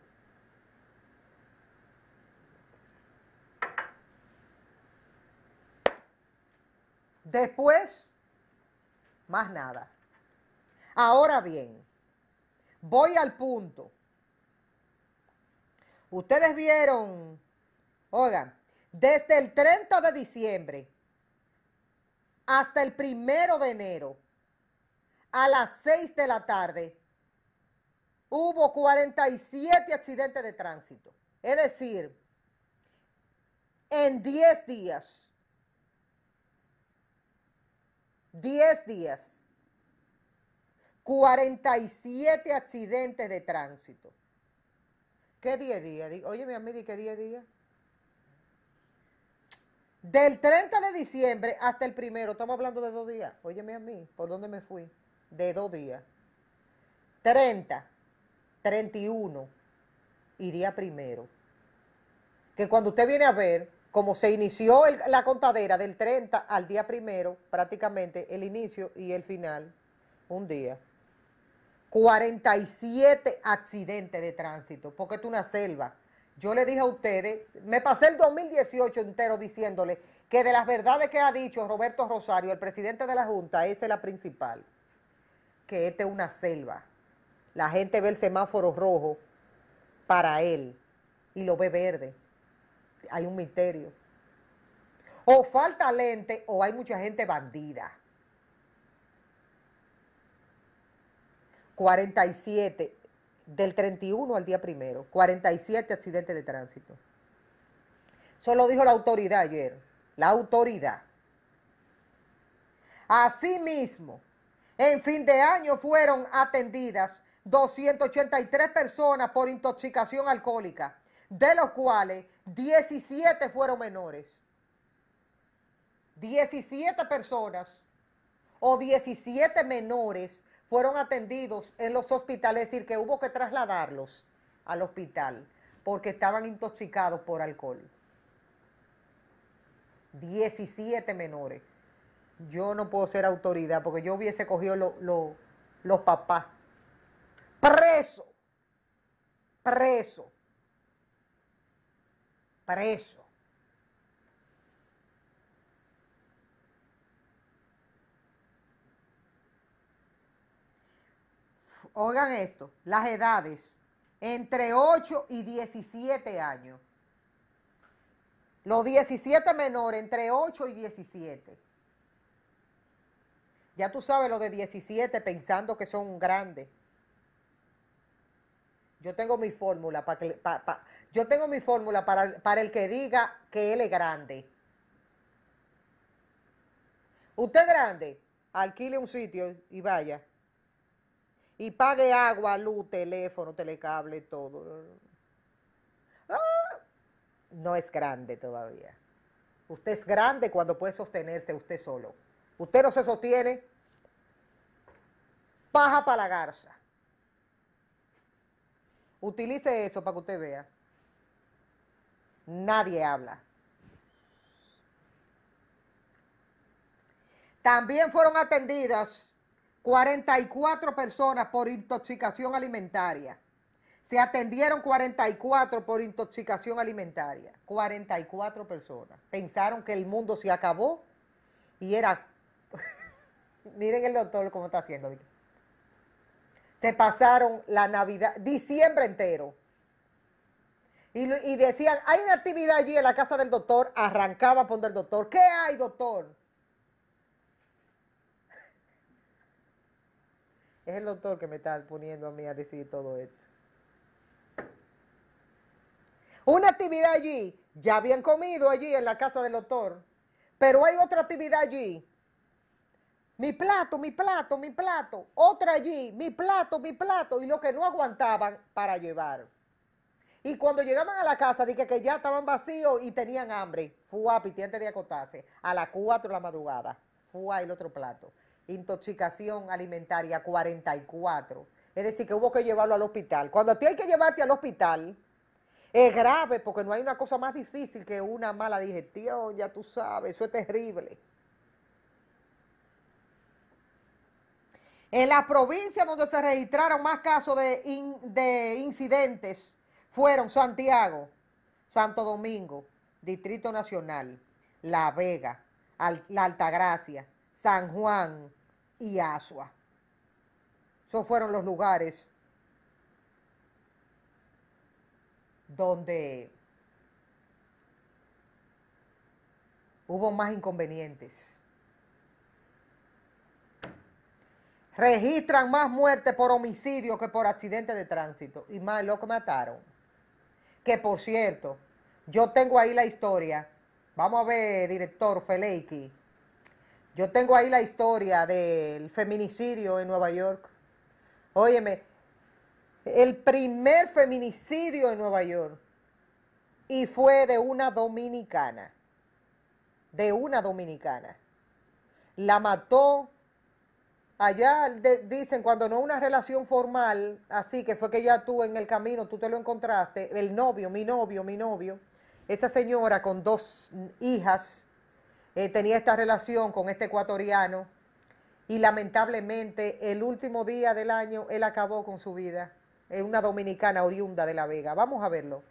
Después, más nada. Ahora bien, voy al punto. Ustedes vieron, oigan, desde el treinta de diciembre hasta el primero de enero, a las seis de la tarde, hubo cuarenta y siete accidentes de tránsito. Es decir, en diez días, diez días, cuarenta y siete accidentes de tránsito. ¿Qué diez días? Óyeme a mí, ¿di qué diez días? Del treinta de diciembre hasta el primero, estamos hablando de dos días. Óyeme a mí, ¿por dónde me fui? De dos días. treinta, treinta y uno y día primero. Que cuando usted viene a ver, como se inició el, la contadera del treinta al día primero, prácticamente el inicio y el final, un día. cuarenta y siete accidentes de tránsito, porque esto es una selva. Yo le dije a ustedes, me pasé el dos mil dieciocho entero diciéndole que de las verdades que ha dicho Roberto Rosario, el presidente de la Junta, esa es la principal, que esta es una selva. La gente ve el semáforo rojo para él y lo ve verde. Hay un misterio. O falta lente o hay mucha gente bandida. cuarenta y siete, del treinta y uno al día primero, cuarenta y siete accidentes de tránsito. Eso lo dijo la autoridad ayer, la autoridad. Asimismo, en fin de año fueron atendidas doscientas ochenta y tres personas por intoxicación alcohólica, de los cuales diecisiete fueron menores. diecisiete personas o diecisiete menores fueron atendidos en los hospitales, es decir, que hubo que trasladarlos al hospital porque estaban intoxicados por alcohol. diecisiete menores. Yo no puedo ser autoridad porque yo hubiese cogido lo, lo, los papás. Preso. Preso. Preso. oigan esto, las edades, entre ocho y diecisiete años. Los diecisiete menores, entre ocho y diecisiete. Ya tú sabes lo de diecisiete pensando que son grandes. Yo tengo mi fórmula para que, pa, pa, yo tengo mi fórmula para, para el que diga que él es grande. Usted es grande, alquile un sitio y vaya. Y pague agua, luz, teléfono, telecable, todo. Ah, no es grande todavía. Usted es grande cuando puede sostenerse usted solo. Usted no se sostiene, paja para la garza. Utilice eso para que usted vea. Nadie habla. También fueron atendidas cuarenta y cuatro personas por intoxicación alimentaria. Se atendieron cuarenta y cuatro por intoxicación alimentaria. cuarenta y cuatro personas. Pensaron que el mundo se acabó y era... Miren el doctor cómo está haciendo. Se pasaron la Navidad, diciembre entero. Y, y decían, hay una actividad allí en la casa del doctor, arrancaban por el doctor. ¿Qué hay, doctor? Es el doctor que me está poniendo a mí a decir todo esto. Una actividad allí, ya habían comido allí en la casa del doctor, pero hay otra actividad allí. Mi plato, mi plato, mi plato. Otra allí, mi plato, mi plato. Y lo que no aguantaban para llevar. Y cuando llegaban a la casa, dije que ya estaban vacíos y tenían hambre. Fue a piti antes de acotarse. A las cuatro de la madrugada. Fue el otro plato. Intoxicación alimentaria cuarenta y cuatro. Es decir, que hubo que llevarlo al hospital. Cuando a ti hay que llevarte al hospital, es grave porque no hay una cosa más difícil que una mala digestión. Ya tú sabes, eso es terrible. En la provincia donde se registraron más casos de, in, de incidentes fueron Santiago, Santo Domingo, Distrito Nacional, La Vega, Al, La Altagracia, San Juan y Asua. Esos fueron los lugares donde hubo más inconvenientes. Registran más muertes por homicidio que por accidente de tránsito. Y más lo que mataron. Que por cierto, yo tengo ahí la historia. Vamos a ver, director Feleiki. Yo tengo ahí la historia del feminicidio en Nueva York. Óyeme, el primer feminicidio en Nueva York. Y fue de una dominicana. De una dominicana. La mató. Allá de, dicen, cuando no es una relación formal, así que fue que ya tú en el camino, tú te lo encontraste, el novio, mi novio, mi novio, esa señora con dos hijas, eh, tenía esta relación con este ecuatoriano y lamentablemente el último día del año él acabó con su vida. Es una dominicana oriunda de La Vega. Vamos a verlo.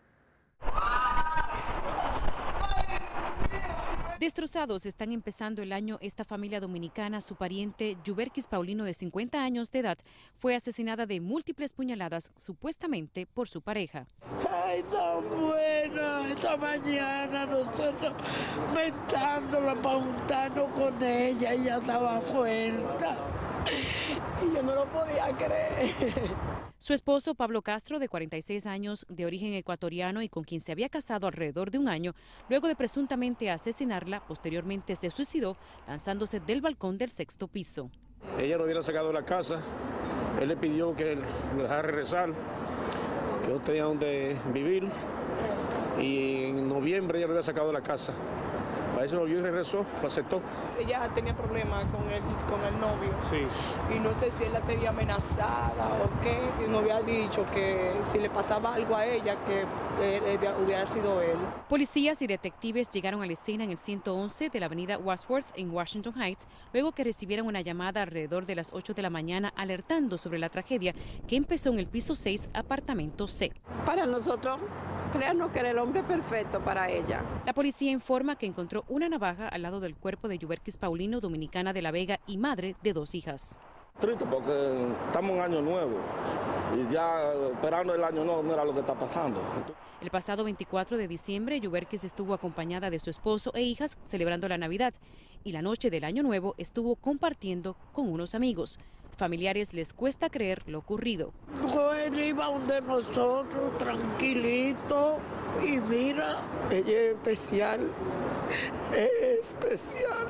Destrozados están empezando el año esta familia dominicana. Su pariente, Yuberkis Paulino, de cincuenta años de edad, fue asesinada de múltiples puñaladas, supuestamente por su pareja. Ay, tan bueno, esta mañana nosotros mentándola para juntarnos con ella, ella estaba muerta. Y yo no lo podía creer. Su esposo, Pablo Castro, de cuarenta y seis años, de origen ecuatoriano y con quien se había casado alrededor de un año, luego de presuntamente asesinarla, posteriormente se suicidó lanzándose del balcón del sexto piso. Ella lo hubiera sacado de la casa, él le pidió que lo dejara regresar, que no tenía donde vivir, y en noviembre ella lo había sacado de la casa. Para eso lo vio y regresó, lo aceptó. Ella tenía problemas con el, con el novio. Sí. Y no sé si él la tenía amenazada o qué. Y no había dicho que si le pasaba algo a ella, que él, hubiera sido él. Policías y detectives llegaron a la escena en el ciento once de la avenida Wadsworth en Washington Heights, luego que recibieron una llamada alrededor de las ocho de la mañana alertando sobre la tragedia que empezó en el piso seis, apartamento C. Para nosotros, créanos que era el hombre perfecto para ella. La policía informa que encontró una navaja al lado del cuerpo de Yuberkis Paulino, dominicana de La Vega y madre de dos hijas. Triste porque estamos en año nuevo y ya esperando el año nuevo, mira lo que está pasando. El pasado veinticuatro de diciembre, Yuberquis estuvo acompañada de su esposo e hijas celebrando la Navidad y la noche del Año Nuevo estuvo compartiendo con unos amigos. Familiares les cuesta creer lo ocurrido. Él iba donde nosotros, tranquilito, y mira, ella es especial, es especial.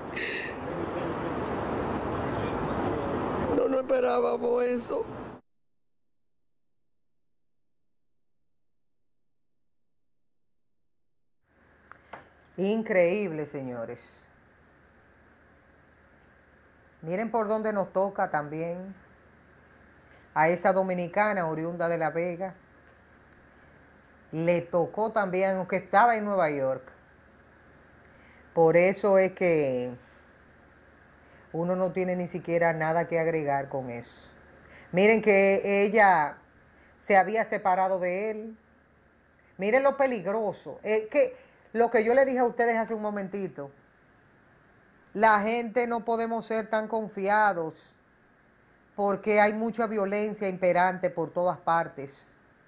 No nos esperábamos eso. Increíble, señores. Miren por dónde nos toca también a esa dominicana oriunda de La Vega. Le tocó también, aunque estaba en Nueva York. Por eso es que uno no tiene ni siquiera nada que agregar con eso. Miren que ella se había separado de él. Miren lo peligroso. Es que lo que yo le dije a ustedes hace un momentito. La gente no podemos ser tan confiados porque hay mucha violencia imperante por todas partes.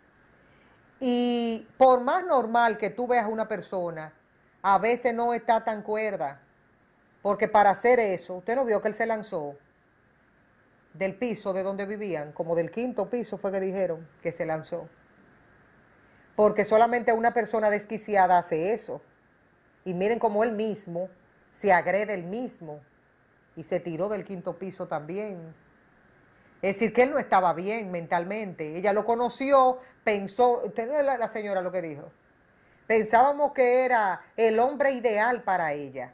Y por más normal que tú veas a una persona, a veces no está tan cuerda. Porque para hacer eso, usted no vio que él se lanzó del piso de donde vivían, como del quinto piso fue que dijeron que se lanzó. Porque solamente una persona desquiciada hace eso. Y miren cómo él mismo se agrede él mismo y se tiró del quinto piso también. Es decir, que él no estaba bien mentalmente. Ella lo conoció, pensó, usted no es la, la señora lo que dijo, pensábamos que era el hombre ideal para ella.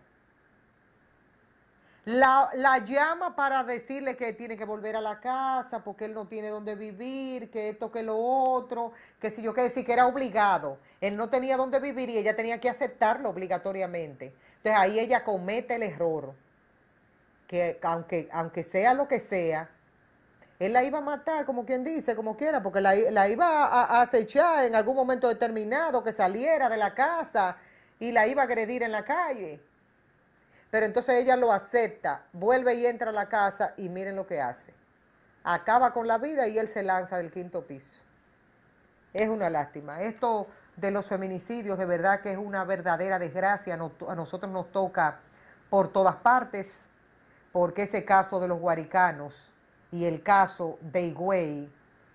La, la llama para decirle que tiene que volver a la casa porque él no tiene dónde vivir, que esto, que lo otro, que si yo qué decir, que era obligado. Él no tenía dónde vivir y ella tenía que aceptarlo obligatoriamente. Entonces ahí ella comete el error, que aunque, aunque sea lo que sea, él la iba a matar, como quien dice, como quiera, porque la, la iba a, a acechar en algún momento determinado, que saliera de la casa y la iba a agredir en la calle. Pero entonces ella lo acepta, vuelve y entra a la casa y miren lo que hace. Acaba con la vida y él se lanza del quinto piso. Es una lástima. Esto de los feminicidios de verdad que es una verdadera desgracia. A nosotros nos toca por todas partes, porque ese caso de los guaricanos y el caso de Higüey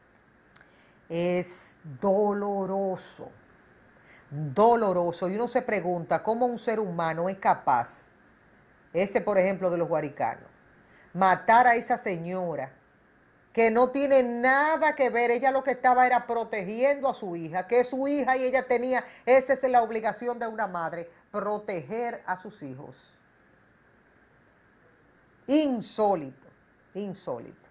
es doloroso, doloroso. Y uno se pregunta cómo un ser humano es capaz, ese por ejemplo de los guaricanos, matar a esa señora que no tiene nada que ver. Ella lo que estaba era protegiendo a su hija, que es su hija y ella tenía, esa es la obligación de una madre, proteger a sus hijos. Insólito, insólito.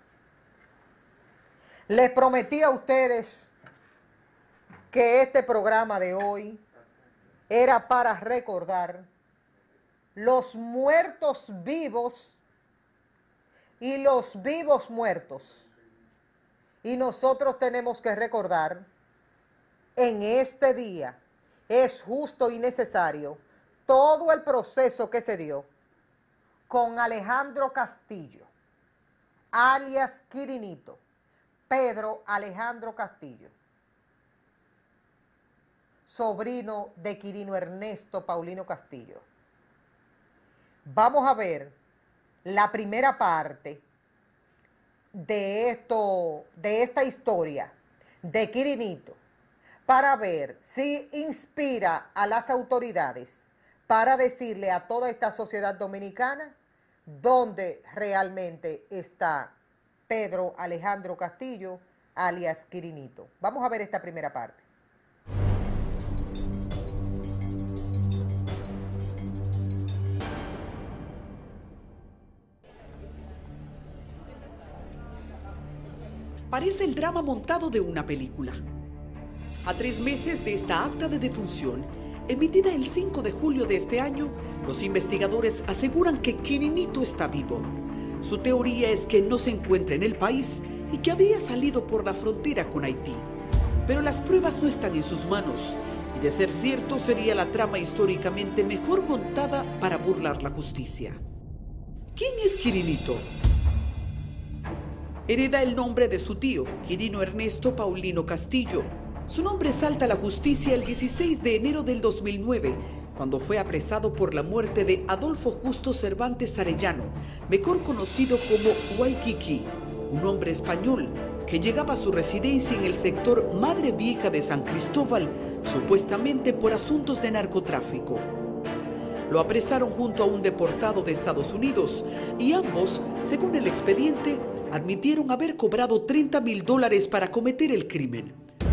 Les prometí a ustedes que este programa de hoy era para recordar los muertos vivos y los vivos muertos. Y nosotros tenemos que recordar en este día, es justo y necesario, todo el proceso que se dio con Alejandro Castillo, alias Quirinito, Pedro Alejandro Castillo, sobrino de Quirino Ernesto Paulino Castillo. Vamos a ver la primera parte de, esto, de esta historia de Quirinito para ver si inspira a las autoridades para decirle a toda esta sociedad dominicana dónde realmente está Pedro Alejandro Castillo, alias Quirinito. Vamos a ver esta primera parte. Parece el drama montado de una película. A tres meses de esta acta de defunción, emitida el cinco de julio de este año, los investigadores aseguran que Quirinito está vivo. Su teoría es que no se encuentra en el país y que había salido por la frontera con Haití. Pero las pruebas no están en sus manos y, de ser cierto, sería la trama históricamente mejor montada para burlar la justicia. ¿Quién es Quirinito? hereda el nombre de su tío, Quirino Ernesto Paulino Castillo. Su nombre salta a la justicia el dieciséis de enero del dos mil nueve, cuando fue apresado por la muerte de Adolfo Justo Cervantes Arellano, mejor conocido como Waikiki, un hombre español que llegaba a su residencia en el sector Madre Vieja de San Cristóbal, supuestamente por asuntos de narcotráfico. Lo apresaron junto a un deportado de Estados Unidos y ambos, según el expediente, admitieron haber cobrado treinta mil dólares para cometer el crimen.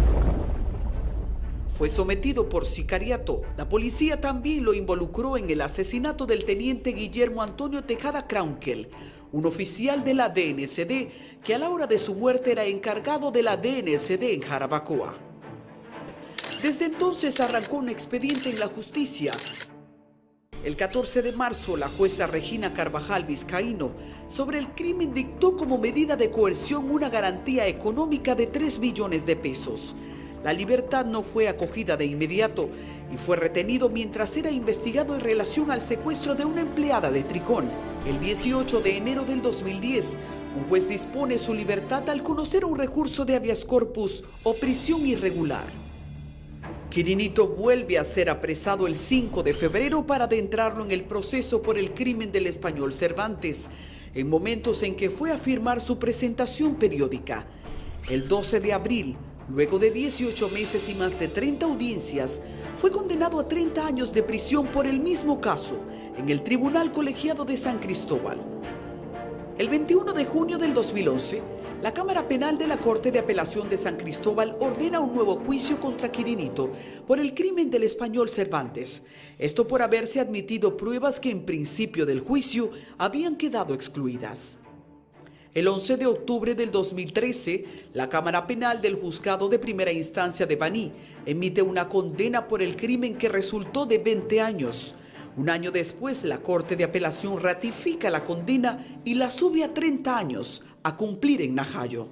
Fue sometido por sicariato. La policía también lo involucró en el asesinato del teniente Guillermo Antonio Tejada Kraunkel, un oficial de la D N C D que a la hora de su muerte era encargado de la D N C D en Jarabacoa. Desde entonces arrancó un expediente en la justicia. El catorce de marzo, la jueza Regina Carvajal Vizcaíno sobre el crimen dictó como medida de coerción una garantía económica de tres millones de pesos. La libertad no fue acogida de inmediato y fue retenido mientras era investigado en relación al secuestro de una empleada de Tricón. El dieciocho de enero del dos mil diez, un juez dispone su libertad al conocer un recurso de habeas corpus o prisión irregular. Quirinito vuelve a ser apresado el cinco de febrero para adentrarlo en el proceso por el crimen del español Cervantes, en momentos en que fue a firmar su presentación periódica. El doce de abril, luego de dieciocho meses y más de treinta audiencias, fue condenado a treinta años de prisión por el mismo caso en el Tribunal Colegiado de San Cristóbal. El veintiuno de junio del dos mil once, la Cámara Penal de la Corte de Apelación de San Cristóbal ordena un nuevo juicio contra Quirinito por el crimen del español Cervantes. Esto por haberse admitido pruebas que en principio del juicio habían quedado excluidas. El once de octubre del dos mil trece, la Cámara Penal del Juzgado de Primera Instancia de Baní emite una condena por el crimen que resultó de veinte años. Un año después, la Corte de Apelación ratifica la condena y la sube a treinta años a cumplir en Najayo.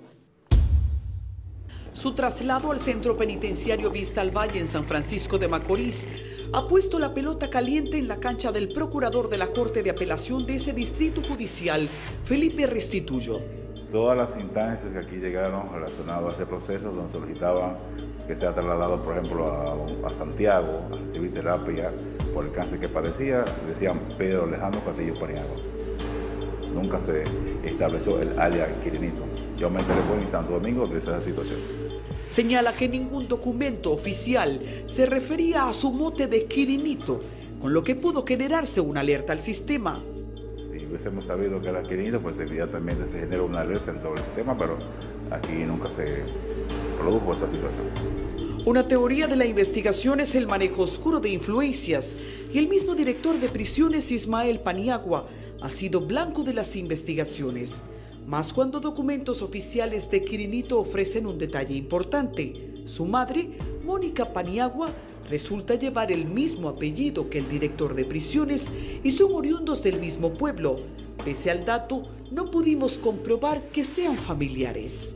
Su traslado al centro penitenciario Vista al Valle en San Francisco de Macorís ha puesto la pelota caliente en la cancha del procurador de la Corte de Apelación de ese distrito judicial, Felipe Restituyo. Todas las instancias que aquí llegaron relacionadas a este proceso, donde solicitaban que sea trasladado, por ejemplo, a, a Santiago a recibir terapia por el cáncer que padecía, decían Pedro Alejandro Castillo Paniagua. Nunca se estableció el alias Quirinito. Yo me enteré en Santo Domingo de esa situación. Señala que ningún documento oficial se refería a su mote de Quirinito, con lo que pudo generarse una alerta al sistema. Si hubiésemos sabido que era Quirinito, pues evidentemente se generó una alerta en todo el sistema, pero aquí nunca se produjo esa situación. Una teoría de la investigación es el manejo oscuro de influencias, y el mismo director de prisiones, Ismael Paniagua, ha sido blanco de las investigaciones. Más cuando documentos oficiales de Quirinito ofrecen un detalle importante. Su madre, Mónica Paniagua, resulta llevar el mismo apellido que el director de prisiones y son oriundos del mismo pueblo. Pese al dato, no pudimos comprobar que sean familiares.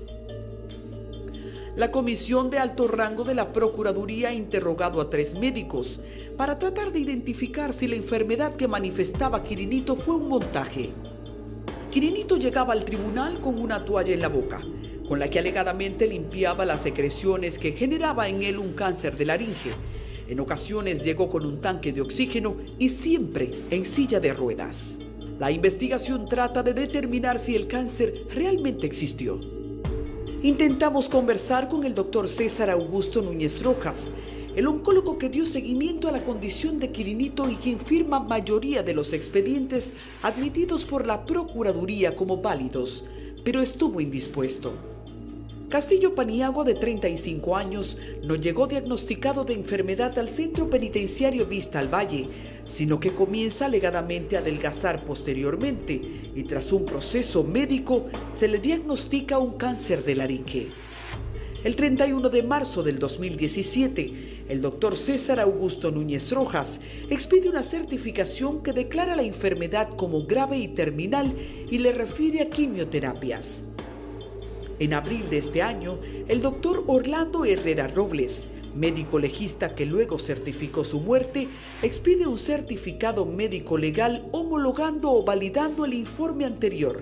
La Comisión de Alto Rango de la Procuraduría ha interrogado a tres médicos para tratar de identificar si la enfermedad que manifestaba Quirinito fue un montaje. Quirinito llegaba al tribunal con una toalla en la boca, con la que alegadamente limpiaba las secreciones que generaba en él un cáncer de laringe. En ocasiones llegó con un tanque de oxígeno y siempre en silla de ruedas. La investigación trata de determinar si el cáncer realmente existió. Intentamos conversar con el doctor César Augusto Núñez Rojas, el oncólogo que dio seguimiento a la condición de Quirinito y quien firma mayoría de los expedientes admitidos por la Procuraduría como válidos, pero estuvo indispuesto. Castillo Paniagua, de treinta y cinco años, no llegó diagnosticado de enfermedad al centro penitenciario Vista al Valle, sino que comienza alegadamente a adelgazar posteriormente y tras un proceso médico se le diagnostica un cáncer de laringe. El treinta y uno de marzo del dos mil diecisiete, el doctor César Augusto Núñez Rojas expide una certificación que declara la enfermedad como grave y terminal y le refiere a quimioterapias. En abril de este año, el doctor Orlando Herrera Robles, médico legista que luego certificó su muerte, expide un certificado médico legal homologando o validando el informe anterior,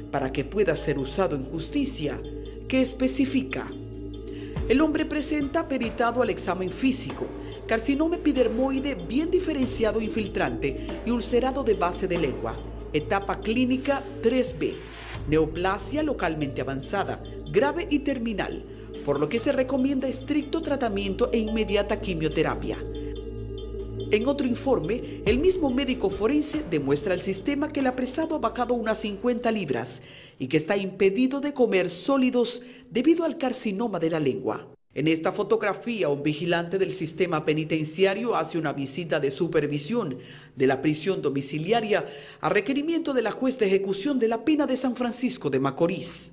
para que pueda ser usado en justicia, que especifica: el hombre presenta peritado al examen físico, carcinoma epidermoide bien diferenciado infiltrante y ulcerado de base de lengua, etapa clínica tres B, neoplasia localmente avanzada, grave y terminal, por lo que se recomienda estricto tratamiento e inmediata quimioterapia. En otro informe, el mismo médico forense demuestra al sistema que el apresado ha bajado unas cincuenta libras y que está impedido de comer sólidos debido al carcinoma de la lengua. En esta fotografía, un vigilante del sistema penitenciario hace una visita de supervisión de la prisión domiciliaria a requerimiento de la juez de ejecución de la pena de San Francisco de Macorís.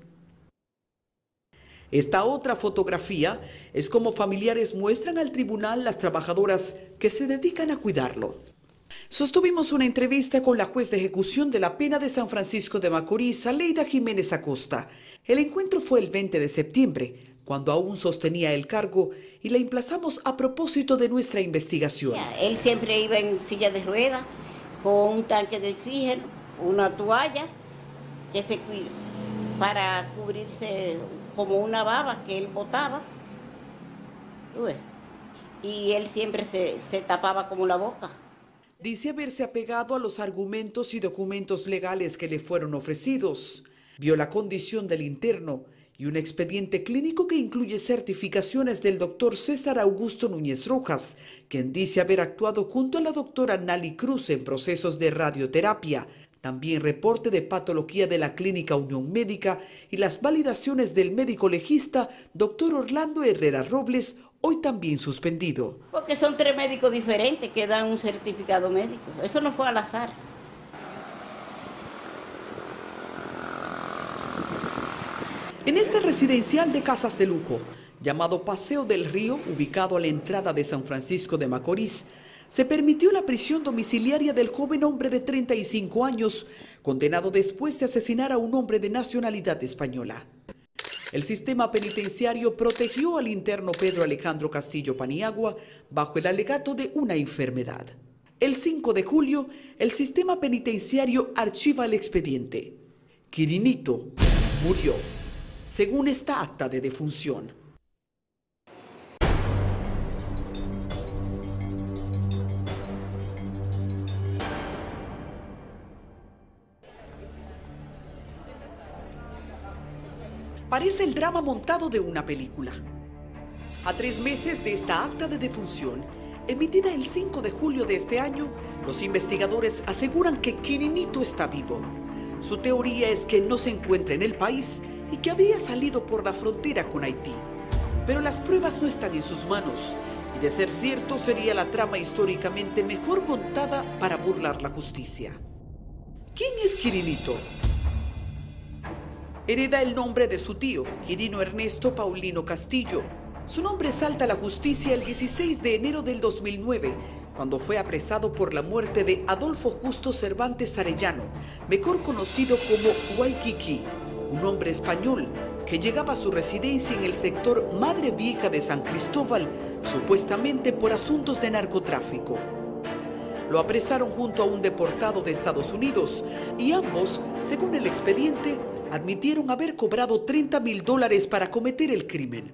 Esta otra fotografía es como familiares muestran al tribunal las trabajadoras que se dedican a cuidarlo. Sostuvimos una entrevista con la juez de ejecución de la pena de San Francisco de Macorís, Aleida Jiménez Acosta. El encuentro fue el veinte de septiembre, cuando aún sostenía el cargo, y la emplazamos a propósito de nuestra investigación. Él siempre iba en silla de ruedas, con un tanque de oxígeno, una toalla que se cuida para cubrirse, como una baba que él botaba, y él siempre se, se tapaba como la boca. Dice haberse apegado a los argumentos y documentos legales que le fueron ofrecidos. Vio la condición del interno y un expediente clínico que incluye certificaciones del doctor César Augusto Núñez Rojas, quien dice haber actuado junto a la doctora Nali Cruz en procesos de radioterapia. También reporte de patología de la Clínica Unión Médica y las validaciones del médico legista doctor Orlando Herrera Robles, hoy también suspendido. Porque son tres médicos diferentes que dan un certificado médico. Eso no fue al azar. En este residencial de casas de lujo, llamado Paseo del Río, ubicado a la entrada de San Francisco de Macorís, se permitió la prisión domiciliaria del joven hombre de treinta y cinco años, condenado después de asesinar a un hombre de nacionalidad española. El sistema penitenciario protegió al interno Pedro Alejandro Castillo Paniagua bajo el alegato de una enfermedad. El cinco de julio, el sistema penitenciario archiva el expediente. Quirinito murió, según esta acta de defunción. Parece el drama montado de una película. A tres meses de esta acta de defunción, emitida el cinco de julio de este año, los investigadores aseguran que Quirinito está vivo. Su teoría es que no se encuentra en el país y que había salido por la frontera con Haití. Pero las pruebas no están en sus manos, y de ser cierto sería la trama históricamente mejor montada para burlar la justicia. ¿Quién es Quirinito? Hereda el nombre de su tío, Quirino Ernesto Paulino Castillo. Su nombre salta a la justicia el dieciséis de enero del dos mil nueve, cuando fue apresado por la muerte de Adolfo Justo Cervantes Arellano, mejor conocido como Waikiki, un hombre español que llegaba a su residencia en el sector Madre Vieja de San Cristóbal, supuestamente por asuntos de narcotráfico. Lo apresaron junto a un deportado de Estados Unidos y ambos, según el expediente, admitieron haber cobrado treinta mil dólares para cometer el crimen.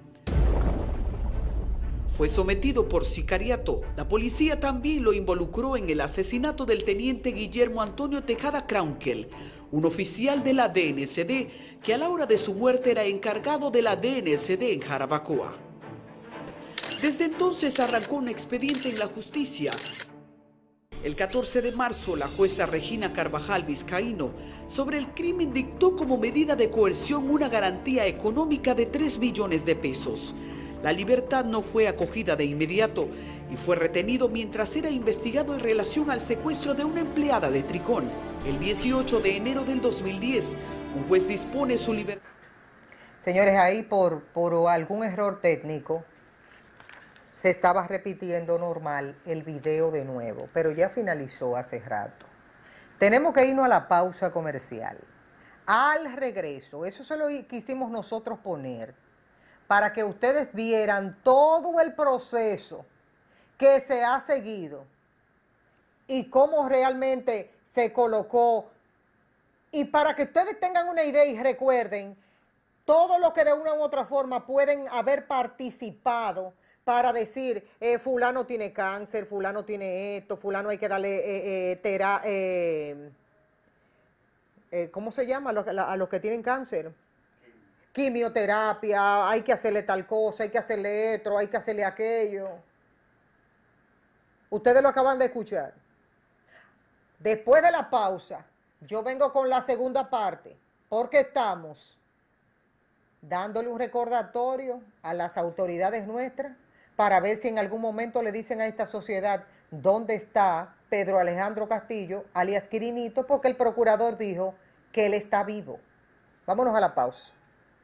Fue sometido por sicariato. La policía también lo involucró en el asesinato del teniente Guillermo Antonio Tejada Kraunkel, un oficial de la D N C D que a la hora de su muerte era encargado de la D N C D en Jarabacoa. Desde entonces arrancó un expediente en la justicia. El catorce de marzo, la jueza Regina Carvajal Vizcaíno sobre el crimen dictó como medida de coerción una garantía económica de tres millones de pesos. La libertad no fue acogida de inmediato y fue retenido mientras era investigado en relación al secuestro de una empleada de Tricón. El dieciocho de enero del dos mil diez, un juez dispone su libertad. Señores, ahí por, por algún error técnico se estaba repitiendo normal el video de nuevo, pero ya finalizó hace rato. Tenemos que irnos a la pausa comercial. Al regreso, eso se lo quisimos nosotros poner para que ustedes vieran todo el proceso que se ha seguido y cómo realmente se colocó Y para que ustedes tengan una idea y recuerden, todo lo que de una u otra forma pueden haber participado para decir, eh, fulano tiene cáncer, fulano tiene esto, fulano hay que darle eh, eh, tera, eh, eh, ¿cómo se llama a los, a los que tienen cáncer? Quimioterapia, hay que hacerle tal cosa, hay que hacerle esto, hay que hacerle aquello. Ustedes lo acaban de escuchar. Después de la pausa, yo vengo con la segunda parte, porque estamos dándole un recordatorio a las autoridades nuestras para ver si en algún momento le dicen a esta sociedad dónde está Pedro Alejandro Castillo, alias Quirinito, porque el procurador dijo que él está vivo. Vámonos a la pausa.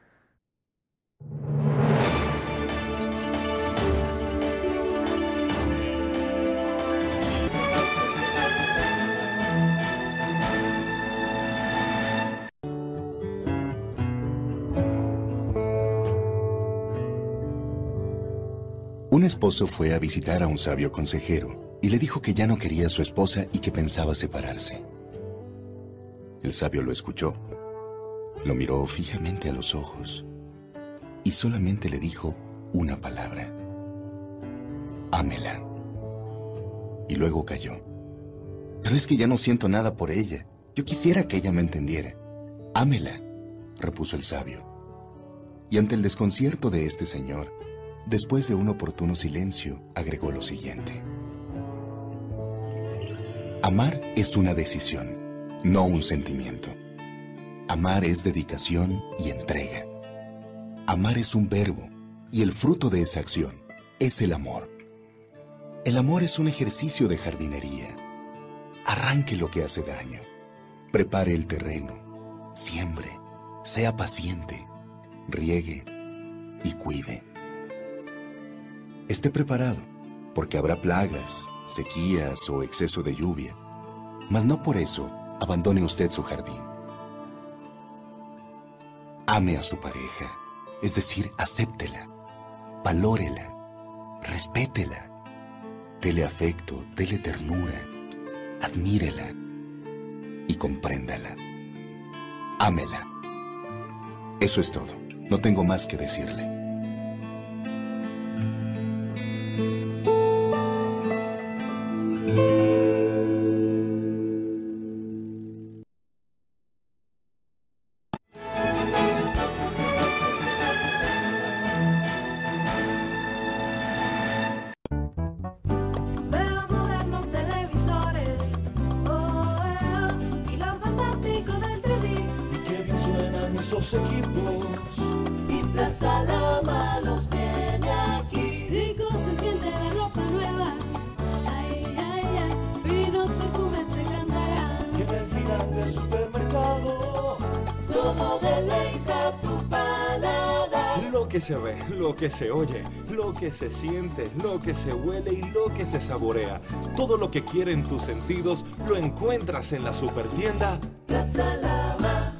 Un esposo fue a visitar a un sabio consejero y le dijo que ya no quería a su esposa y que pensaba separarse. El sabio lo escuchó, lo miró fijamente a los ojos y solamente le dijo una palabra: ámela. Y luego calló. Pero es que ya no siento nada por ella. Yo quisiera que ella me entendiera. Ámela, repuso el sabio. Y ante el desconcierto de este señor, después de un oportuno silencio, agregó lo siguiente: amar es una decisión, no un sentimiento. Amar es dedicación y entrega. Amar es un verbo, y el fruto de esa acción es el amor. El amor es un ejercicio de jardinería. Arranque lo que hace daño. Prepare el terreno. Siembre. Sea paciente. Riegue y cuide. Esté preparado, porque habrá plagas, sequías o exceso de lluvia, mas no por eso abandone usted su jardín. Ame a su pareja, es decir, acéptela, valórela, respétela, dele afecto, dele ternura, admírela y compréndala. Ámela. Eso es todo, no tengo más que decirle. Lo que se oye, lo que se siente, lo que se huele y lo que se saborea. Todo lo que quieren tus sentidos lo encuentras en la supertienda Plaza Lama.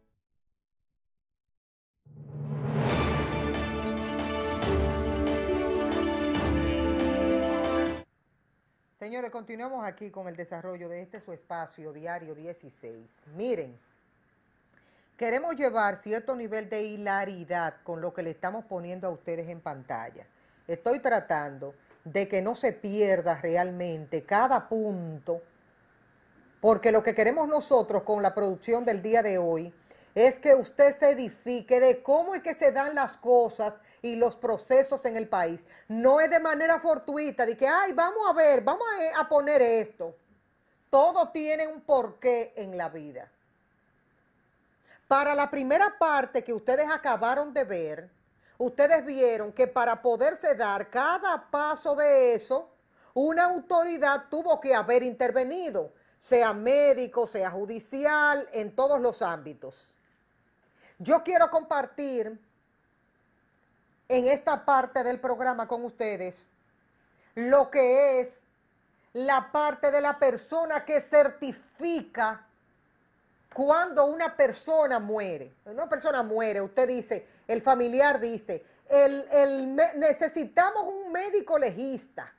Señores, continuamos aquí con el desarrollo de este su espacio diario dieciséis. Miren, queremos llevar cierto nivel de hilaridad con lo que le estamos poniendo a ustedes en pantalla. Estoy tratando de que no se pierda realmente cada punto, porque lo que queremos nosotros con la producción del día de hoy es que usted se edifique de cómo es que se dan las cosas y los procesos en el país. No es de manera fortuita, de que, ay, vamos a ver, vamos a, a poner esto. Todo tiene un porqué en la vida. Para la primera parte que ustedes acabaron de ver, ustedes vieron que para poderse dar cada paso de eso, una autoridad tuvo que haber intervenido, sea médico, sea judicial, en todos los ámbitos. Yo quiero compartir en esta parte del programa con ustedes lo que es la parte de la persona que certifica cuando una persona muere. Una persona muere, usted dice, el familiar dice, el, el, necesitamos un médico legista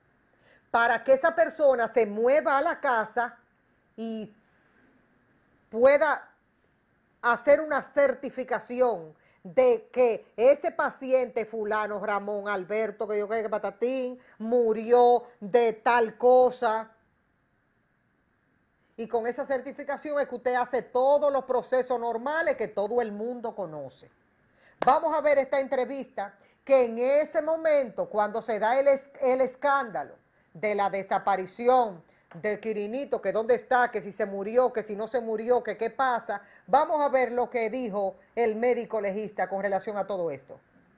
para que esa persona se mueva a la casa y pueda hacer una certificación de que ese paciente fulano, Ramón, Alberto, que yo creo que patatín, murió de tal cosa. Y con esa certificación es que usted hace todos los procesos normales que todo el mundo conoce. Vamos a ver esta entrevista que en ese momento, cuando se da el, es, el escándalo de la desaparición de Quirinito, que dónde está, que si se murió, que si no se murió, que qué pasa, vamos a ver lo que dijo el médico legista con relación a todo esto.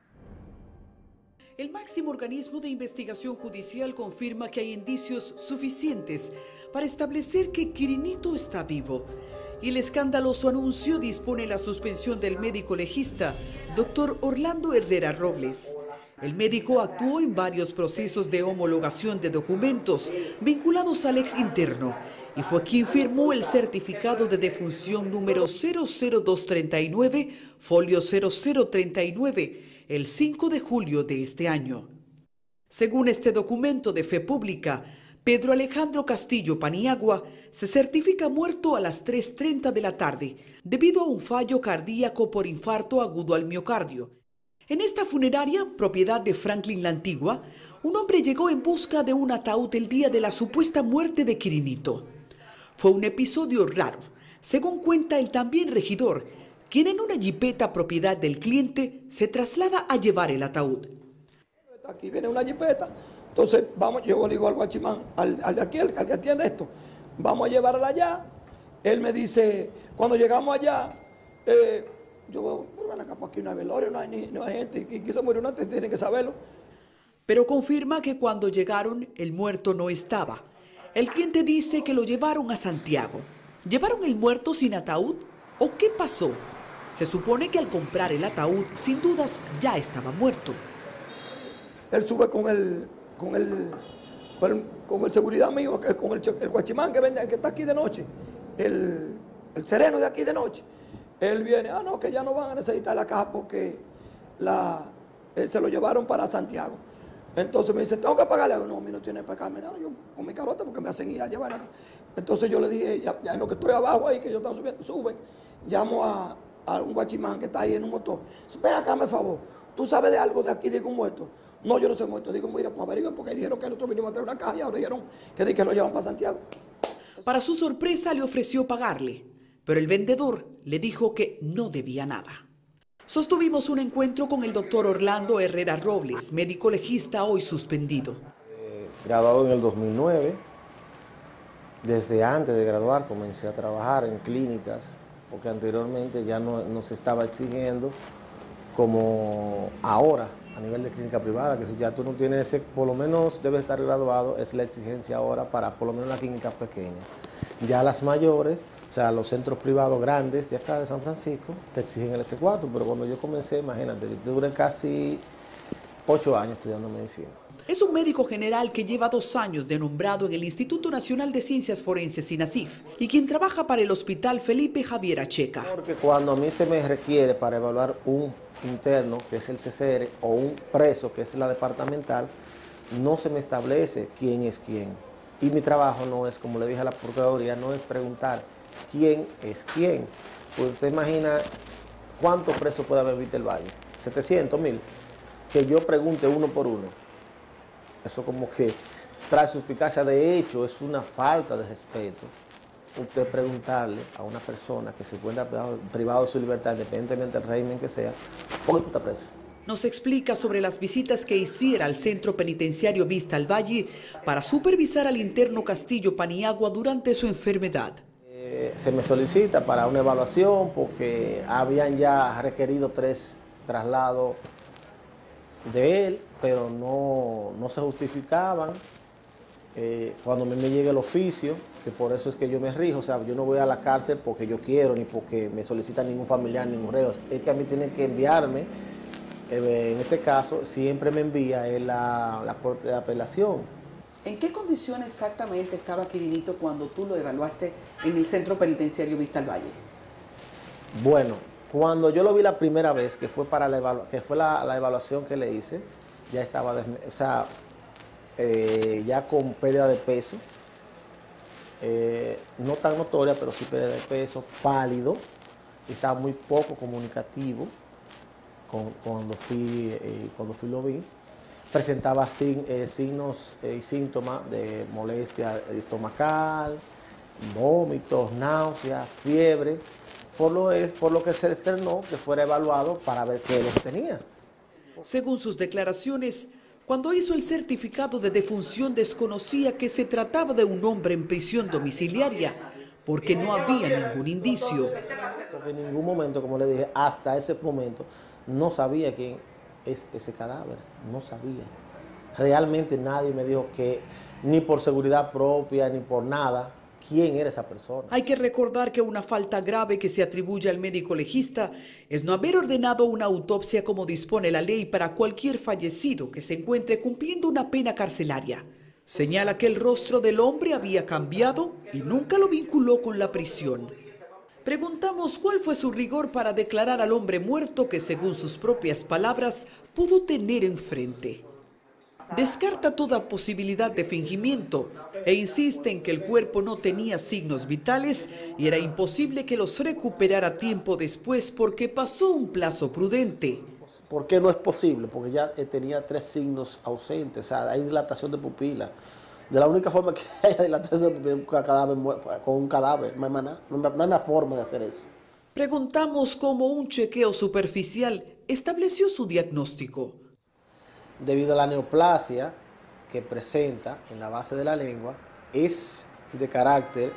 El máximo organismo de investigación judicial confirma que hay indicios suficientes para establecer que Quirinito está vivo. Y el escandaloso anuncio dispone la suspensión del médico legista, doctor Orlando Herrera Robles. El médico actuó en varios procesos de homologación de documentos vinculados al ex interno y fue quien firmó el certificado de defunción número cero cero dos treinta y nueve, folio cero cero treinta y nueve, el cinco de julio de este año. Según este documento de fe pública, Pedro Alejandro Castillo Paniagua se certifica muerto a las tres treinta de la tarde debido a un fallo cardíaco por infarto agudo al miocardio. En esta funeraria, propiedad de Franklin La Antigua, un hombre llegó en busca de un ataúd el día de la supuesta muerte de Quirinito. Fue un episodio raro, según cuenta el también regidor, quien en una jipeta propiedad del cliente se traslada a llevar el ataúd. Aquí viene una jipeta, entonces vamos, yo le digo al guachimán, al, al de aquí, al, al que atiende esto, vamos a llevarla allá. Él me dice, cuando llegamos allá, eh, yo veo, pero ven acá, pues aquí no hay velorio, no hay, ni, no hay gente, y quiso morir antes, tienen que saberlo. Pero confirma que cuando llegaron, el muerto no estaba. El cliente dice que lo llevaron a Santiago. ¿Llevaron el muerto sin ataúd? ¿O qué pasó? Se supone que al comprar el ataúd, sin dudas, ya estaba muerto. Él sube con el, con el, con el, con el seguridad mío, con el, el guachimán que, vende, que está aquí de noche, el, el sereno de aquí de noche. Él viene, ah, no, que ya no van a necesitar la caja porque la, él se lo llevaron para Santiago. Entonces me dice, ¿tengo que pagarle? No, a mí no tiene que pagarme nada, yo con mi carota porque me hacen ir a llevar acá. Entonces yo le dije, ya, ya en lo que estoy abajo ahí, que yo estaba subiendo, suben, llamo a, a un guachimán que está ahí en un motor. Ven acá, me favor, ¿tú sabes de algo de aquí de un muerto? No, yo no soy muerto. Digo, mira, pues averigüen porque dijeron que nosotros vinimos a traer una caja y ahora dijeron que, que lo llevan para Santiago. Para su sorpresa le ofreció pagarle, pero el vendedor le dijo que no debía nada. Sostuvimos un encuentro con el doctor Orlando Herrera Robles, médico legista hoy suspendido. Eh, graduado en el dos mil nueve, desde antes de graduar comencé a trabajar en clínicas, porque anteriormente ya no, no se estaba exigiendo como ahora a nivel de clínica privada, que si ya tú no tienes ese, por lo menos debe estar graduado, es la exigencia ahora para por lo menos las clínicas pequeñas. Ya las mayores, o sea, los centros privados grandes de acá de San Francisco, te exigen el ese cuatro, pero cuando yo comencé, imagínate, yo duré casi ocho años estudiando medicina. Es un médico general que lleva dos años de nombrado en el Instituto Nacional de Ciencias Forenses, INACIF, y quien trabaja para el Hospital Felipe Javier Acheca. Porque cuando a mí se me requiere para evaluar un interno, que es el C C R, o un preso, que es la departamental, no se me establece quién es quién. Y mi trabajo no es, como le dije a la Procuraduría, no es preguntar quién es quién. Pues usted imagina cuántos presos puede haber en Vista del Valle, setecientos, mil, que yo pregunte uno por uno. Eso como que trae suspicacia. De hecho, es una falta de respeto usted preguntarle a una persona que se encuentra privado de su libertad, independientemente del régimen que sea, ¿por qué está preso? Nos explica sobre las visitas que hiciera al centro penitenciario Vista al Valle para supervisar al interno Castillo Paniagua durante su enfermedad. Eh, se me solicita para una evaluación porque habían ya requerido tres traslados de él, pero no, no se justificaban. Eh, cuando me, me llegue el oficio, que por eso es que yo me rijo, o sea, yo no voy a la cárcel porque yo quiero, ni porque me solicita ningún familiar, ningún reo, es que a mí tienen que enviarme, eh, en este caso, siempre me envía eh, la, la Corte de Apelación. ¿En qué condiciones exactamente estaba Quirinito cuando tú lo evaluaste en el centro penitenciario Vista al Valle? Bueno, cuando yo lo vi la primera vez, que fue, para la, evalu que fue la, la evaluación que le hice, ya estaba, o sea, eh, ya con pérdida de peso, eh, no tan notoria, pero sí pérdida de peso, pálido, estaba muy poco comunicativo con, cuando, fui, eh, cuando fui lo vi. Presentaba sin, eh, signos y eh, síntomas de molestia estomacal, vómitos, náuseas, fiebre, por lo, es, por lo que se externó que fuera evaluado para ver qué es lo que tenía. Según sus declaraciones, cuando hizo el certificado de defunción desconocía que se trataba de un hombre en prisión domiciliaria, porque no había ningún indicio. Porque en ningún momento, como le dije, hasta ese momento, no sabía quién es ese cadáver, no sabía. Realmente nadie me dijo que, ni por seguridad propia, ni por nada, quién era esa persona. Hay que recordar que una falta grave que se atribuye al médico legista es no haber ordenado una autopsia como dispone la ley para cualquier fallecido que se encuentre cumpliendo una pena carcelaria. Señala que el rostro del hombre había cambiado y nunca lo vinculó con la prisión. Preguntamos cuál fue su rigor para declarar al hombre muerto que, según sus propias palabras, pudo tener enfrente. Descarta toda posibilidad de fingimiento e insiste en que el cuerpo no tenía signos vitales y era imposible que los recuperara tiempo después porque pasó un plazo prudente. ¿Por qué no es posible? Porque ya tenía tres signos ausentes, o sea, hay dilatación de pupila. De la única forma que haya dilatación de pupila con un cadáver, con un cadáver, no hay, manera, no hay una forma de hacer eso. Preguntamos cómo un chequeo superficial estableció su diagnóstico. Debido a la neoplasia que presenta en la base de la lengua, es de carácter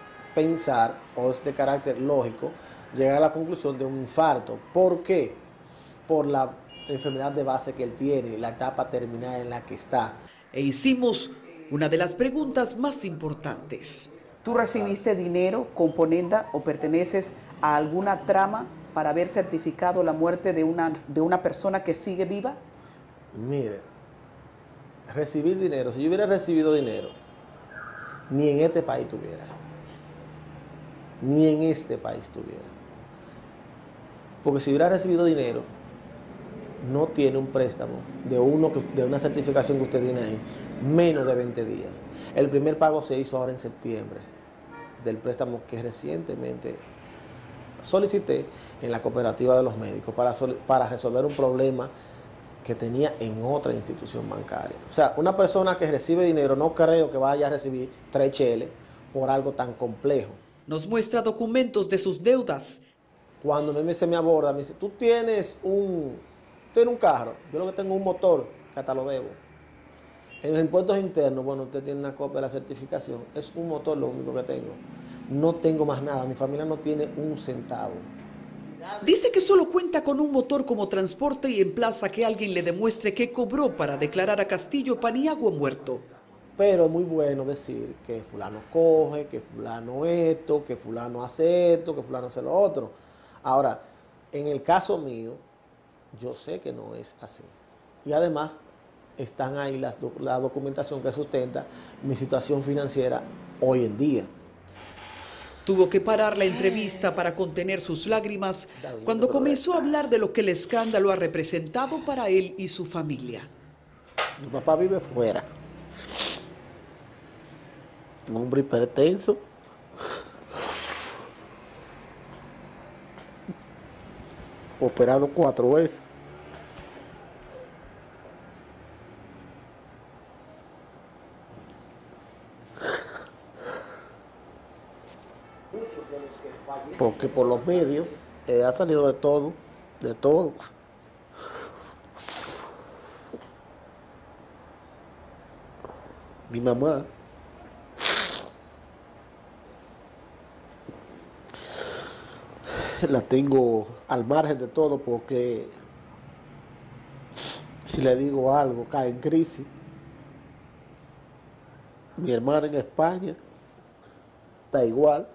pensar, o es de carácter lógico, llegar a la conclusión de un infarto. ¿Por qué? Por la enfermedad de base que él tiene, la etapa terminal en la que está. E hicimos una de las preguntas más importantes. ¿Tú recibiste dinero, componenda o perteneces a alguna trama para haber certificado la muerte de una, de una persona que sigue viva? Mire, recibir dinero, si yo hubiera recibido dinero, ni en este país tuviera, ni en este país tuviera. Porque si hubiera recibido dinero, no tiene un préstamo de, uno, de una certificación que usted tiene ahí, menos de veinte días. El primer pago se hizo ahora en septiembre, del préstamo que recientemente solicité en la cooperativa de los médicos para, para resolver un problema que tenía en otra institución bancaria. O sea, una persona que recibe dinero no creo que vaya a recibir tres cheles por algo tan complejo. Nos muestra documentos de sus deudas. Cuando me, se me aborda, me dice, tú tienes un, tienes un carro, yo lo que tengo es un motor, que hasta lo debo. En los impuestos internos, bueno, usted tiene una copia de la certificación, es un motor lo único que tengo. No tengo más nada, mi familia no tiene un centavo. Dice que solo cuenta con un motor como transporte y emplaza que alguien le demuestre que cobró para declarar a Castillo Paniagua muerto. Pero es muy bueno decir que fulano coge, que fulano esto, que fulano hace esto, que fulano hace lo otro. Ahora, en el caso mío, yo sé que no es así. Y además, están ahí las, la documentación que sustenta mi situación financiera hoy en día. Tuvo que parar la entrevista para contener sus lágrimas cuando comenzó a hablar de lo que el escándalo ha representado para él y su familia. Mi papá vive fuera. Un hombre hipertenso. Operado cuatro veces. Porque por los medios eh, ha salido de todo, de todo. Mi mamá la tengo al margen de todo porque si le digo algo cae en crisis. Mi hermana en España está igual.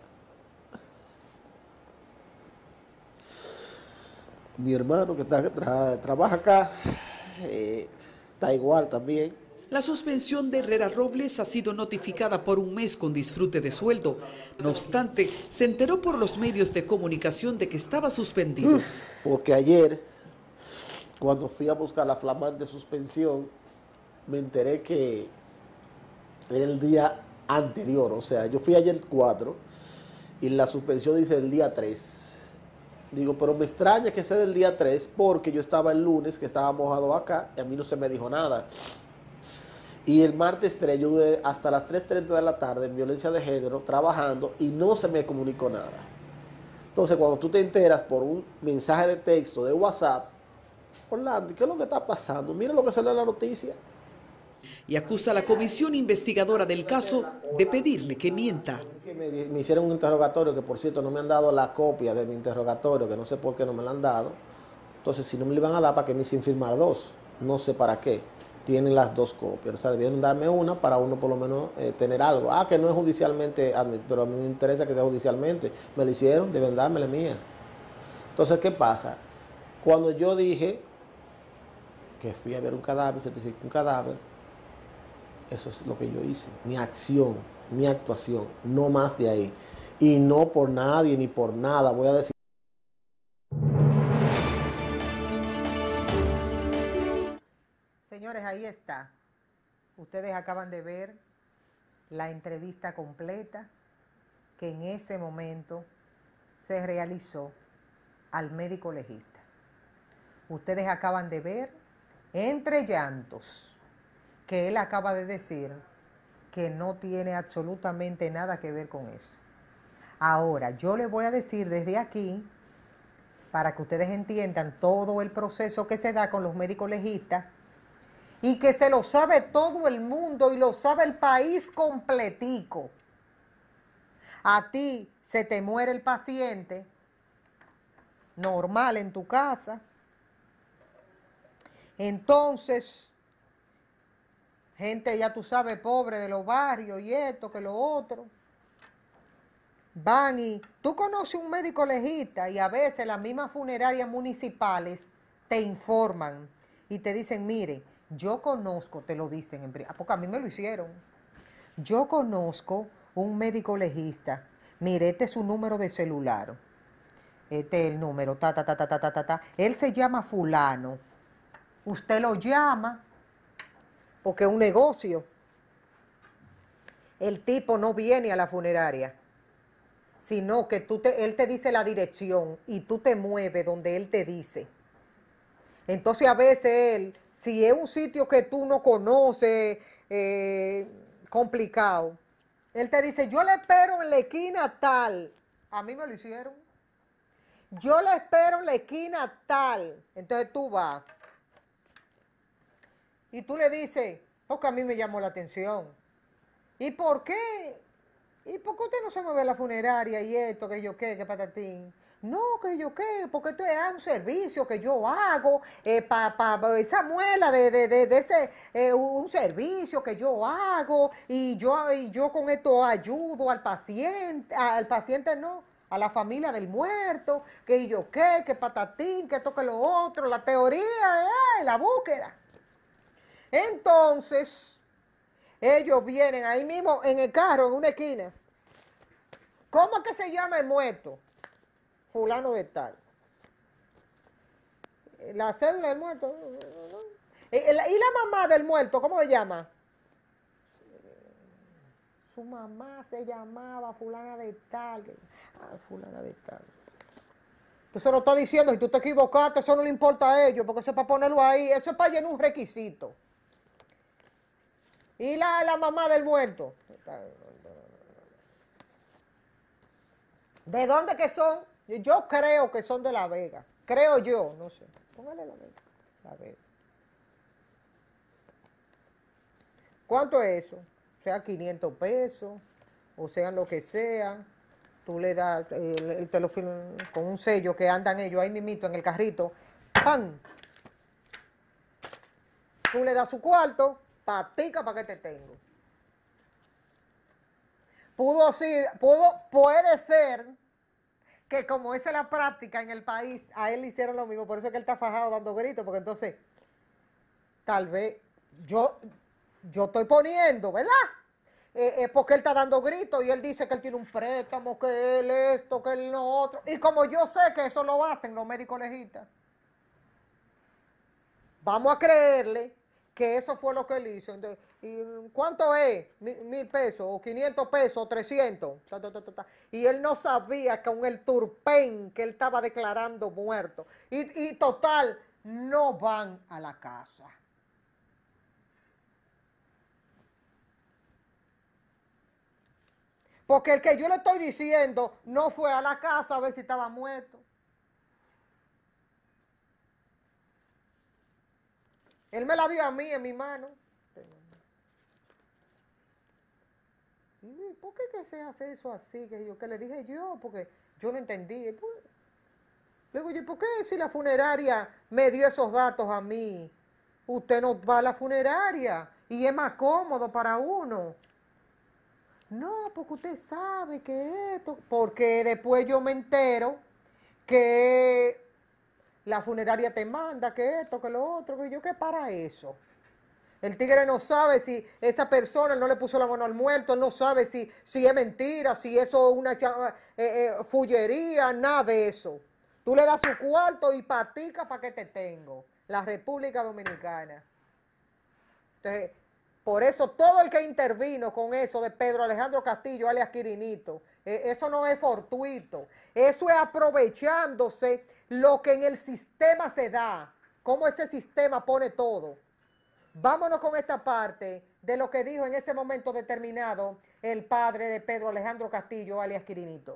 Mi hermano que está, tra, trabaja acá eh, está igual también. La suspensión de Herrera Robles ha sido notificada por un mes con disfrute de sueldo. No obstante, se enteró por los medios de comunicación de que estaba suspendido. Porque ayer, cuando fui a buscar la flamante suspensión, me enteré que era el día anterior. O sea, yo fui ayer cuatro y la suspensión dice el día tres. Digo, pero me extraña que sea del día tres porque yo estaba el lunes, que estaba mojado acá, y a mí no se me dijo nada. Y el martes tres, yo duré hasta las tres treinta de la tarde en violencia de género, trabajando, y no se me comunicó nada. Entonces, cuando tú te enteras por un mensaje de texto, de WhatsApp, Orlando, ¿qué es lo que está pasando? Mira lo que sale en la noticia. Y acusa a la comisión investigadora del caso de pedirle que mienta. Me, me hicieron un interrogatorio, que por cierto no me han dado la copia de mi interrogatorio, que no sé por qué no me la han dado. Entonces, si no me la iban a dar, ¿para qué me hicieron firmar dos? No sé para qué. Tienen las dos copias. O sea, debieron darme una para uno por lo menos eh, tener algo. Ah, que no es judicialmente, pero a mí me interesa que sea judicialmente. Me lo hicieron, deben darme la mía. Entonces, ¿qué pasa? Cuando yo dije que fui a ver un cadáver, certifiqué un cadáver, eso es lo que yo hice. Mi acción, mi actuación, no más de ahí. Y no por nadie ni por nada, voy a decir. Señores, ahí está. Ustedes acaban de ver la entrevista completa que en ese momento se realizó al médico legista. Ustedes acaban de ver, entre llantos, que él acaba de decir que no tiene absolutamente nada que ver con eso. Ahora, yo les voy a decir desde aquí, para que ustedes entiendan todo el proceso que se da con los médicos legistas, y que se lo sabe todo el mundo y lo sabe el país completico. A ti se te muere el paciente, normal en tu casa, entonces, gente ya tú sabes, pobre de los barrios y esto, que lo otro, van y tú conoces un médico legista y a veces las mismas funerarias municipales te informan y te dicen, mire, yo conozco, te lo dicen en privado, porque a mí me lo hicieron. Yo conozco un médico legista. Mire, este es su número de celular. Este es el número, ta, ta, ta, ta, ta, ta, ta, ta. Él se llama fulano. Usted lo llama, porque es un negocio. El tipo no viene a la funeraria, sino que tú te, él te dice la dirección y tú te mueves donde él te dice. Entonces a veces él, si es un sitio que tú no conoces, eh, complicado, él te dice, yo le espero en la esquina tal. A mí me lo hicieron. Yo le espero en la esquina tal. Entonces tú vas. Y tú le dices, porque a mí me llamó la atención. ¿Y por qué? ¿Y por qué usted no se mueve a la funeraria y esto, que yo qué, que patatín? No, que yo qué, porque esto es un servicio que yo hago, eh, para pa, pa, esa muela de, de, de, de ese, eh, un servicio que yo hago, y yo, y yo con esto ayudo al paciente, al paciente no, a la familia del muerto, que yo qué, que patatín, que esto, que lo otro, la teoría, eh, la búsqueda. Entonces, ellos vienen ahí mismo en el carro, en una esquina. ¿Cómo es que se llama el muerto? Fulano de tal. La cédula del muerto. ¿Y la mamá del muerto, cómo se llama? Su mamá se llamaba fulana de tal. Ah, fulana de tal. Tú se lo estás diciendo, si tú te equivocaste, eso no le importa a ellos, porque eso es para ponerlo ahí, eso es para llenar un requisito. ¿Y la, la mamá del muerto? ¿De dónde que son? Yo creo que son de La Vega. Creo yo, no sé. Póngale La Vega. La Vega. ¿Cuánto es eso? O sea, quinientos pesos, o sea, lo que sea. Tú le das el, el teléfono con un sello que andan ellos ahí mismito en el carrito. ¡Pam! Tú le das su cuarto, patica para que te tengo. Pudo ser, pudo, puede ser que como esa es la práctica en el país, a él le hicieron lo mismo, por eso es que él está fajado dando gritos, porque entonces, tal vez, yo, yo estoy poniendo, ¿verdad? Eh, eh, porque él está dando gritos y él dice que él tiene un préstamo, que él esto, que él lo otro, y como yo sé que eso lo hacen los médicos legistas, vamos a creerle que eso fue lo que él hizo. Entonces, ¿y cuánto es? Mil pesos, o quinientos pesos, o trescientos. Ta, ta, ta, ta, ta. Y él no sabía que con el turpén que él estaba declarando muerto. Y, y total, no van a la casa. Porque el que yo le estoy diciendo no fue a la casa a ver si estaba muerto. Él me la dio a mí en mi mano. ¿Y por qué que se hace eso así? Que yo, que le dije yo, porque yo no entendí. Pues, le digo yo, ¿por qué si la funeraria me dio esos datos a mí? Usted no va a la funeraria y es más cómodo para uno. No, porque usted sabe que esto... Porque después yo me entero que la funeraria te manda que esto, que lo otro, que yo, ¿qué para eso? El tigre no sabe si esa persona no le puso la mano al muerto, él no sabe si, si es mentira, si eso es una eh, eh, fullería, nada de eso. Tú le das su cuarto y patica para que te tengo. La República Dominicana. Entonces, por eso todo el que intervino con eso de Pedro Alejandro Castillo, alias Quirinito, eh, eso no es fortuito. Eso es aprovechándose lo que en el sistema se da, cómo ese sistema pone todo. Vámonos con esta parte de lo que dijo en ese momento determinado el padre de Pedro Alejandro Castillo, alias Quirinito.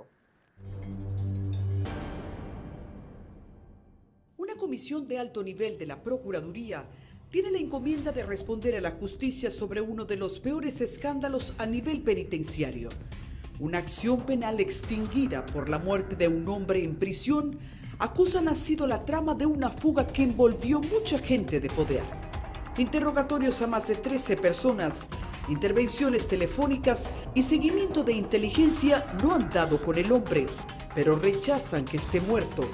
Una comisión de alto nivel de la Procuraduría tiene la encomienda de responder a la justicia sobre uno de los peores escándalos a nivel penitenciario. Una acción penal extinguida por la muerte de un hombre en prisión acusan ha sido la trama de una fuga que envolvió mucha gente de poder. Interrogatorios a más de trece personas, intervenciones telefónicas y seguimiento de inteligencia no han dado con el hombre, pero rechazan que esté muerto.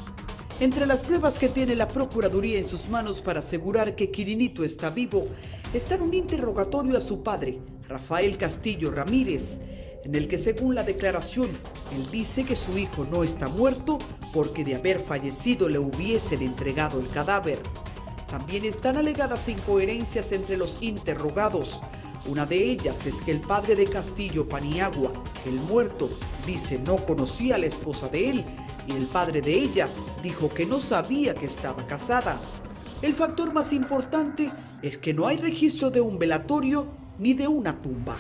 Entre las pruebas que tiene la Procuraduría en sus manos para asegurar que Quirinito está vivo, están un interrogatorio a su padre, Rafael Castillo Ramírez, en el que según la declaración, él dice que su hijo no está muerto porque de haber fallecido le hubiesen entregado el cadáver. También están alegadas incoherencias entre los interrogados. Una de ellas es que el padre de Castillo Paniagua, el muerto, dice no conocía a la esposa de él y el padre de ella dijo que no sabía que estaba casada. El factor más importante es que no hay registro de un velatorio ni de una tumba.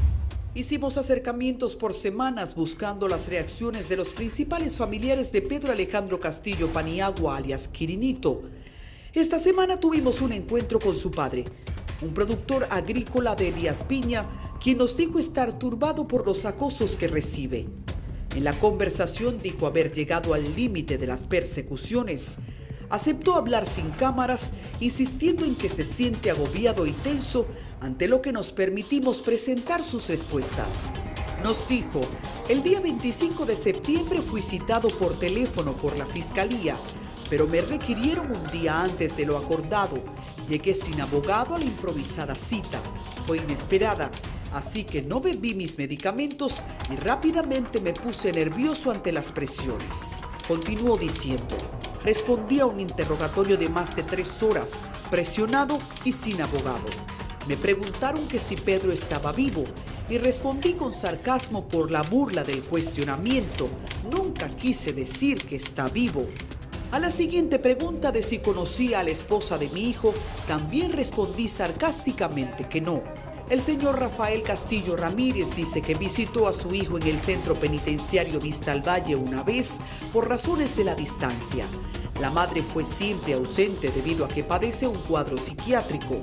Hicimos acercamientos por semanas buscando las reacciones de los principales familiares de Pedro Alejandro Castillo Paniagua, alias Quirinito. Esta semana tuvimos un encuentro con su padre, un productor agrícola de Elías Piña, quien nos dijo estar turbado por los acosos que recibe. En la conversación dijo haber llegado al límite de las persecuciones. Aceptó hablar sin cámaras, insistiendo en que se siente agobiado y tenso ante lo que nos permitimos presentar sus respuestas. Nos dijo, el día veinticinco de septiembre fui citado por teléfono por la Fiscalía, pero me requirieron un día antes de lo acordado. Llegué sin abogado a la improvisada cita. Fue inesperada, así que no bebí mis medicamentos y rápidamente me puse nervioso ante las presiones. Continuó diciendo, respondí a un interrogatorio de más de tres horas, presionado y sin abogado. Me preguntaron que si Pedro estaba vivo y respondí con sarcasmo por la burla del cuestionamiento. Nunca quise decir que está vivo. A la siguiente pregunta de si conocía a la esposa de mi hijo, también respondí sarcásticamente que no. El señor Rafael Castillo Ramírez dice que visitó a su hijo en el centro penitenciario Vista al Valle una vez por razones de la distancia. La madre fue siempre ausente debido a que padece un cuadro psiquiátrico.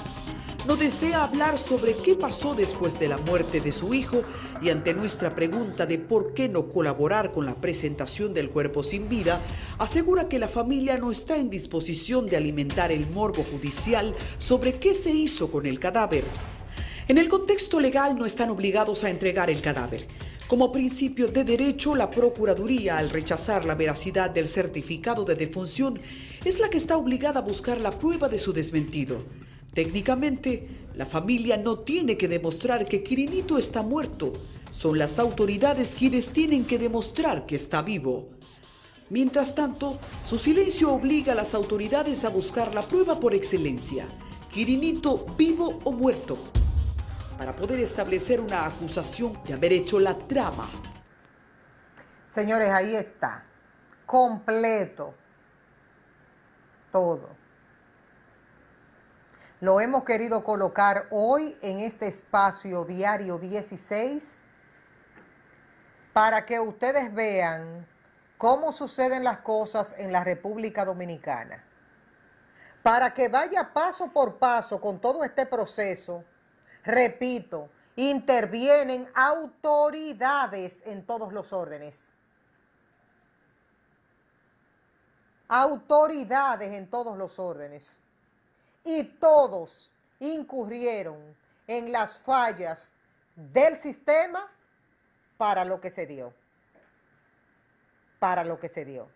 No desea hablar sobre qué pasó después de la muerte de su hijo y ante nuestra pregunta de por qué no colaborar con la presentación del cuerpo sin vida, asegura que la familia no está en disposición de alimentar el morbo judicial sobre qué se hizo con el cadáver. En el contexto legal no están obligados a entregar el cadáver. Como principio de derecho, la Procuraduría, al rechazar la veracidad del certificado de defunción, es la que está obligada a buscar la prueba de su desmentido. Técnicamente, la familia no tiene que demostrar que Quirinito está muerto. Son las autoridades quienes tienen que demostrar que está vivo. Mientras tanto, su silencio obliga a las autoridades a buscar la prueba por excelencia. Quirinito vivo o muerto, para poder establecer una acusación de haber hecho la trama. Señores, ahí está, completo, todo. Lo hemos querido colocar hoy en este espacio Diario dieciséis para que ustedes vean cómo suceden las cosas en la República Dominicana. Para que vaya paso por paso con todo este proceso, repito, intervienen autoridades en todos los órdenes. Autoridades en todos los órdenes. Y todos incurrieron en las fallas del sistema para lo que se dio. Para lo que se dio.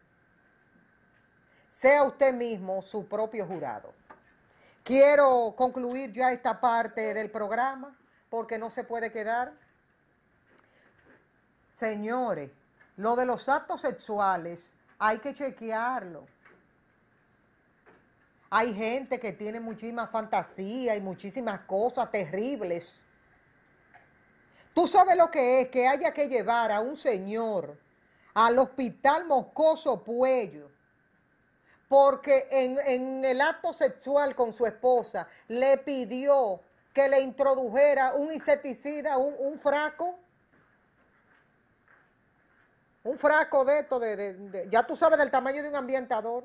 Sea usted mismo su propio jurado. Quiero concluir ya esta parte del programa porque no se puede quedar. Señores, lo de los actos sexuales hay que chequearlo. Hay gente que tiene muchísima fantasía y muchísimas cosas terribles. Tú sabes lo que es que haya que llevar a un señor al hospital Moscoso Puello porque en, en el acto sexual con su esposa le pidió que le introdujera un insecticida, un, un frasco, un frasco de esto, de, de, de, ya tú sabes del tamaño de un ambientador,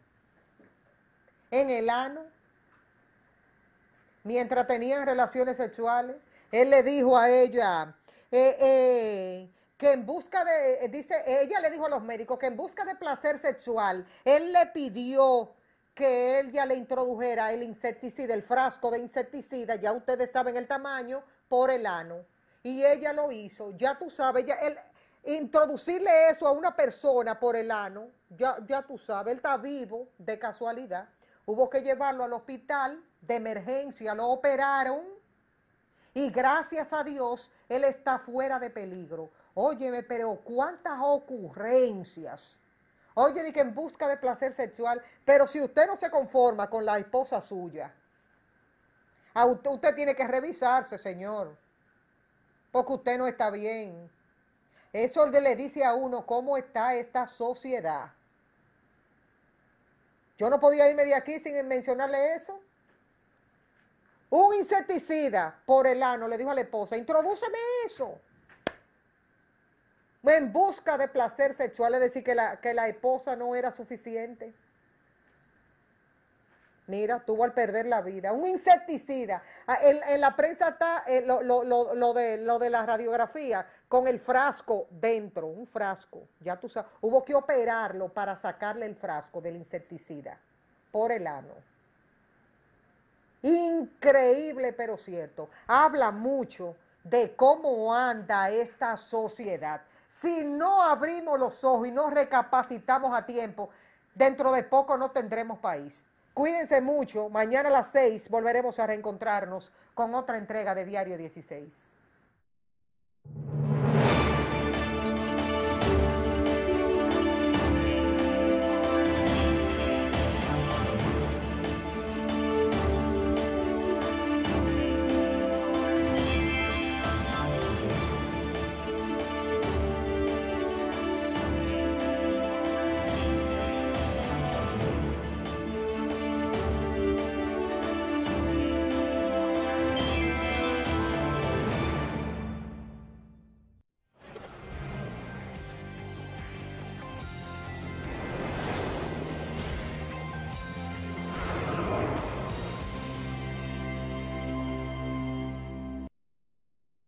en el ano, mientras tenían relaciones sexuales. Él le dijo a ella eh, eh, que en busca de, eh, dice, ella le dijo a los médicos que en busca de placer sexual, él le pidió que él ya le introdujera el insecticida, el frasco de insecticida, ya ustedes saben el tamaño, por el ano. Y ella lo hizo, ya tú sabes, ya él, introducirle eso a una persona por el ano, ya, ya tú sabes, él está vivo de casualidad. Hubo que llevarlo al hospital de emergencia, lo operaron y gracias a Dios él está fuera de peligro. Óyeme, pero cuántas ocurrencias. Oye, di que en busca de placer sexual, pero si usted no se conforma con la esposa suya, a usted, usted tiene que revisarse, señor, porque usted no está bien. Eso le dice a uno cómo está esta sociedad. Yo no podía irme de aquí sin mencionarle eso. Un insecticida por el ano, le dijo a la esposa, introdúceme eso. En busca de placer sexual, es decir, que la, que la esposa no era suficiente. Mira, tuvo al perder la vida. Un insecticida. En, en la prensa está eh, lo, lo, lo, lo, de, lo de la radiografía con el frasco dentro, un frasco. Ya tú sabes, hubo que operarlo para sacarle el frasco del insecticida por el ano. Increíble, pero cierto. Habla mucho de cómo anda esta sociedad. Si no abrimos los ojos y no recapacitamos a tiempo, dentro de poco no tendremos país. Cuídense mucho. Mañana a las seis volveremos a reencontrarnos con otra entrega de Diario dieciséis.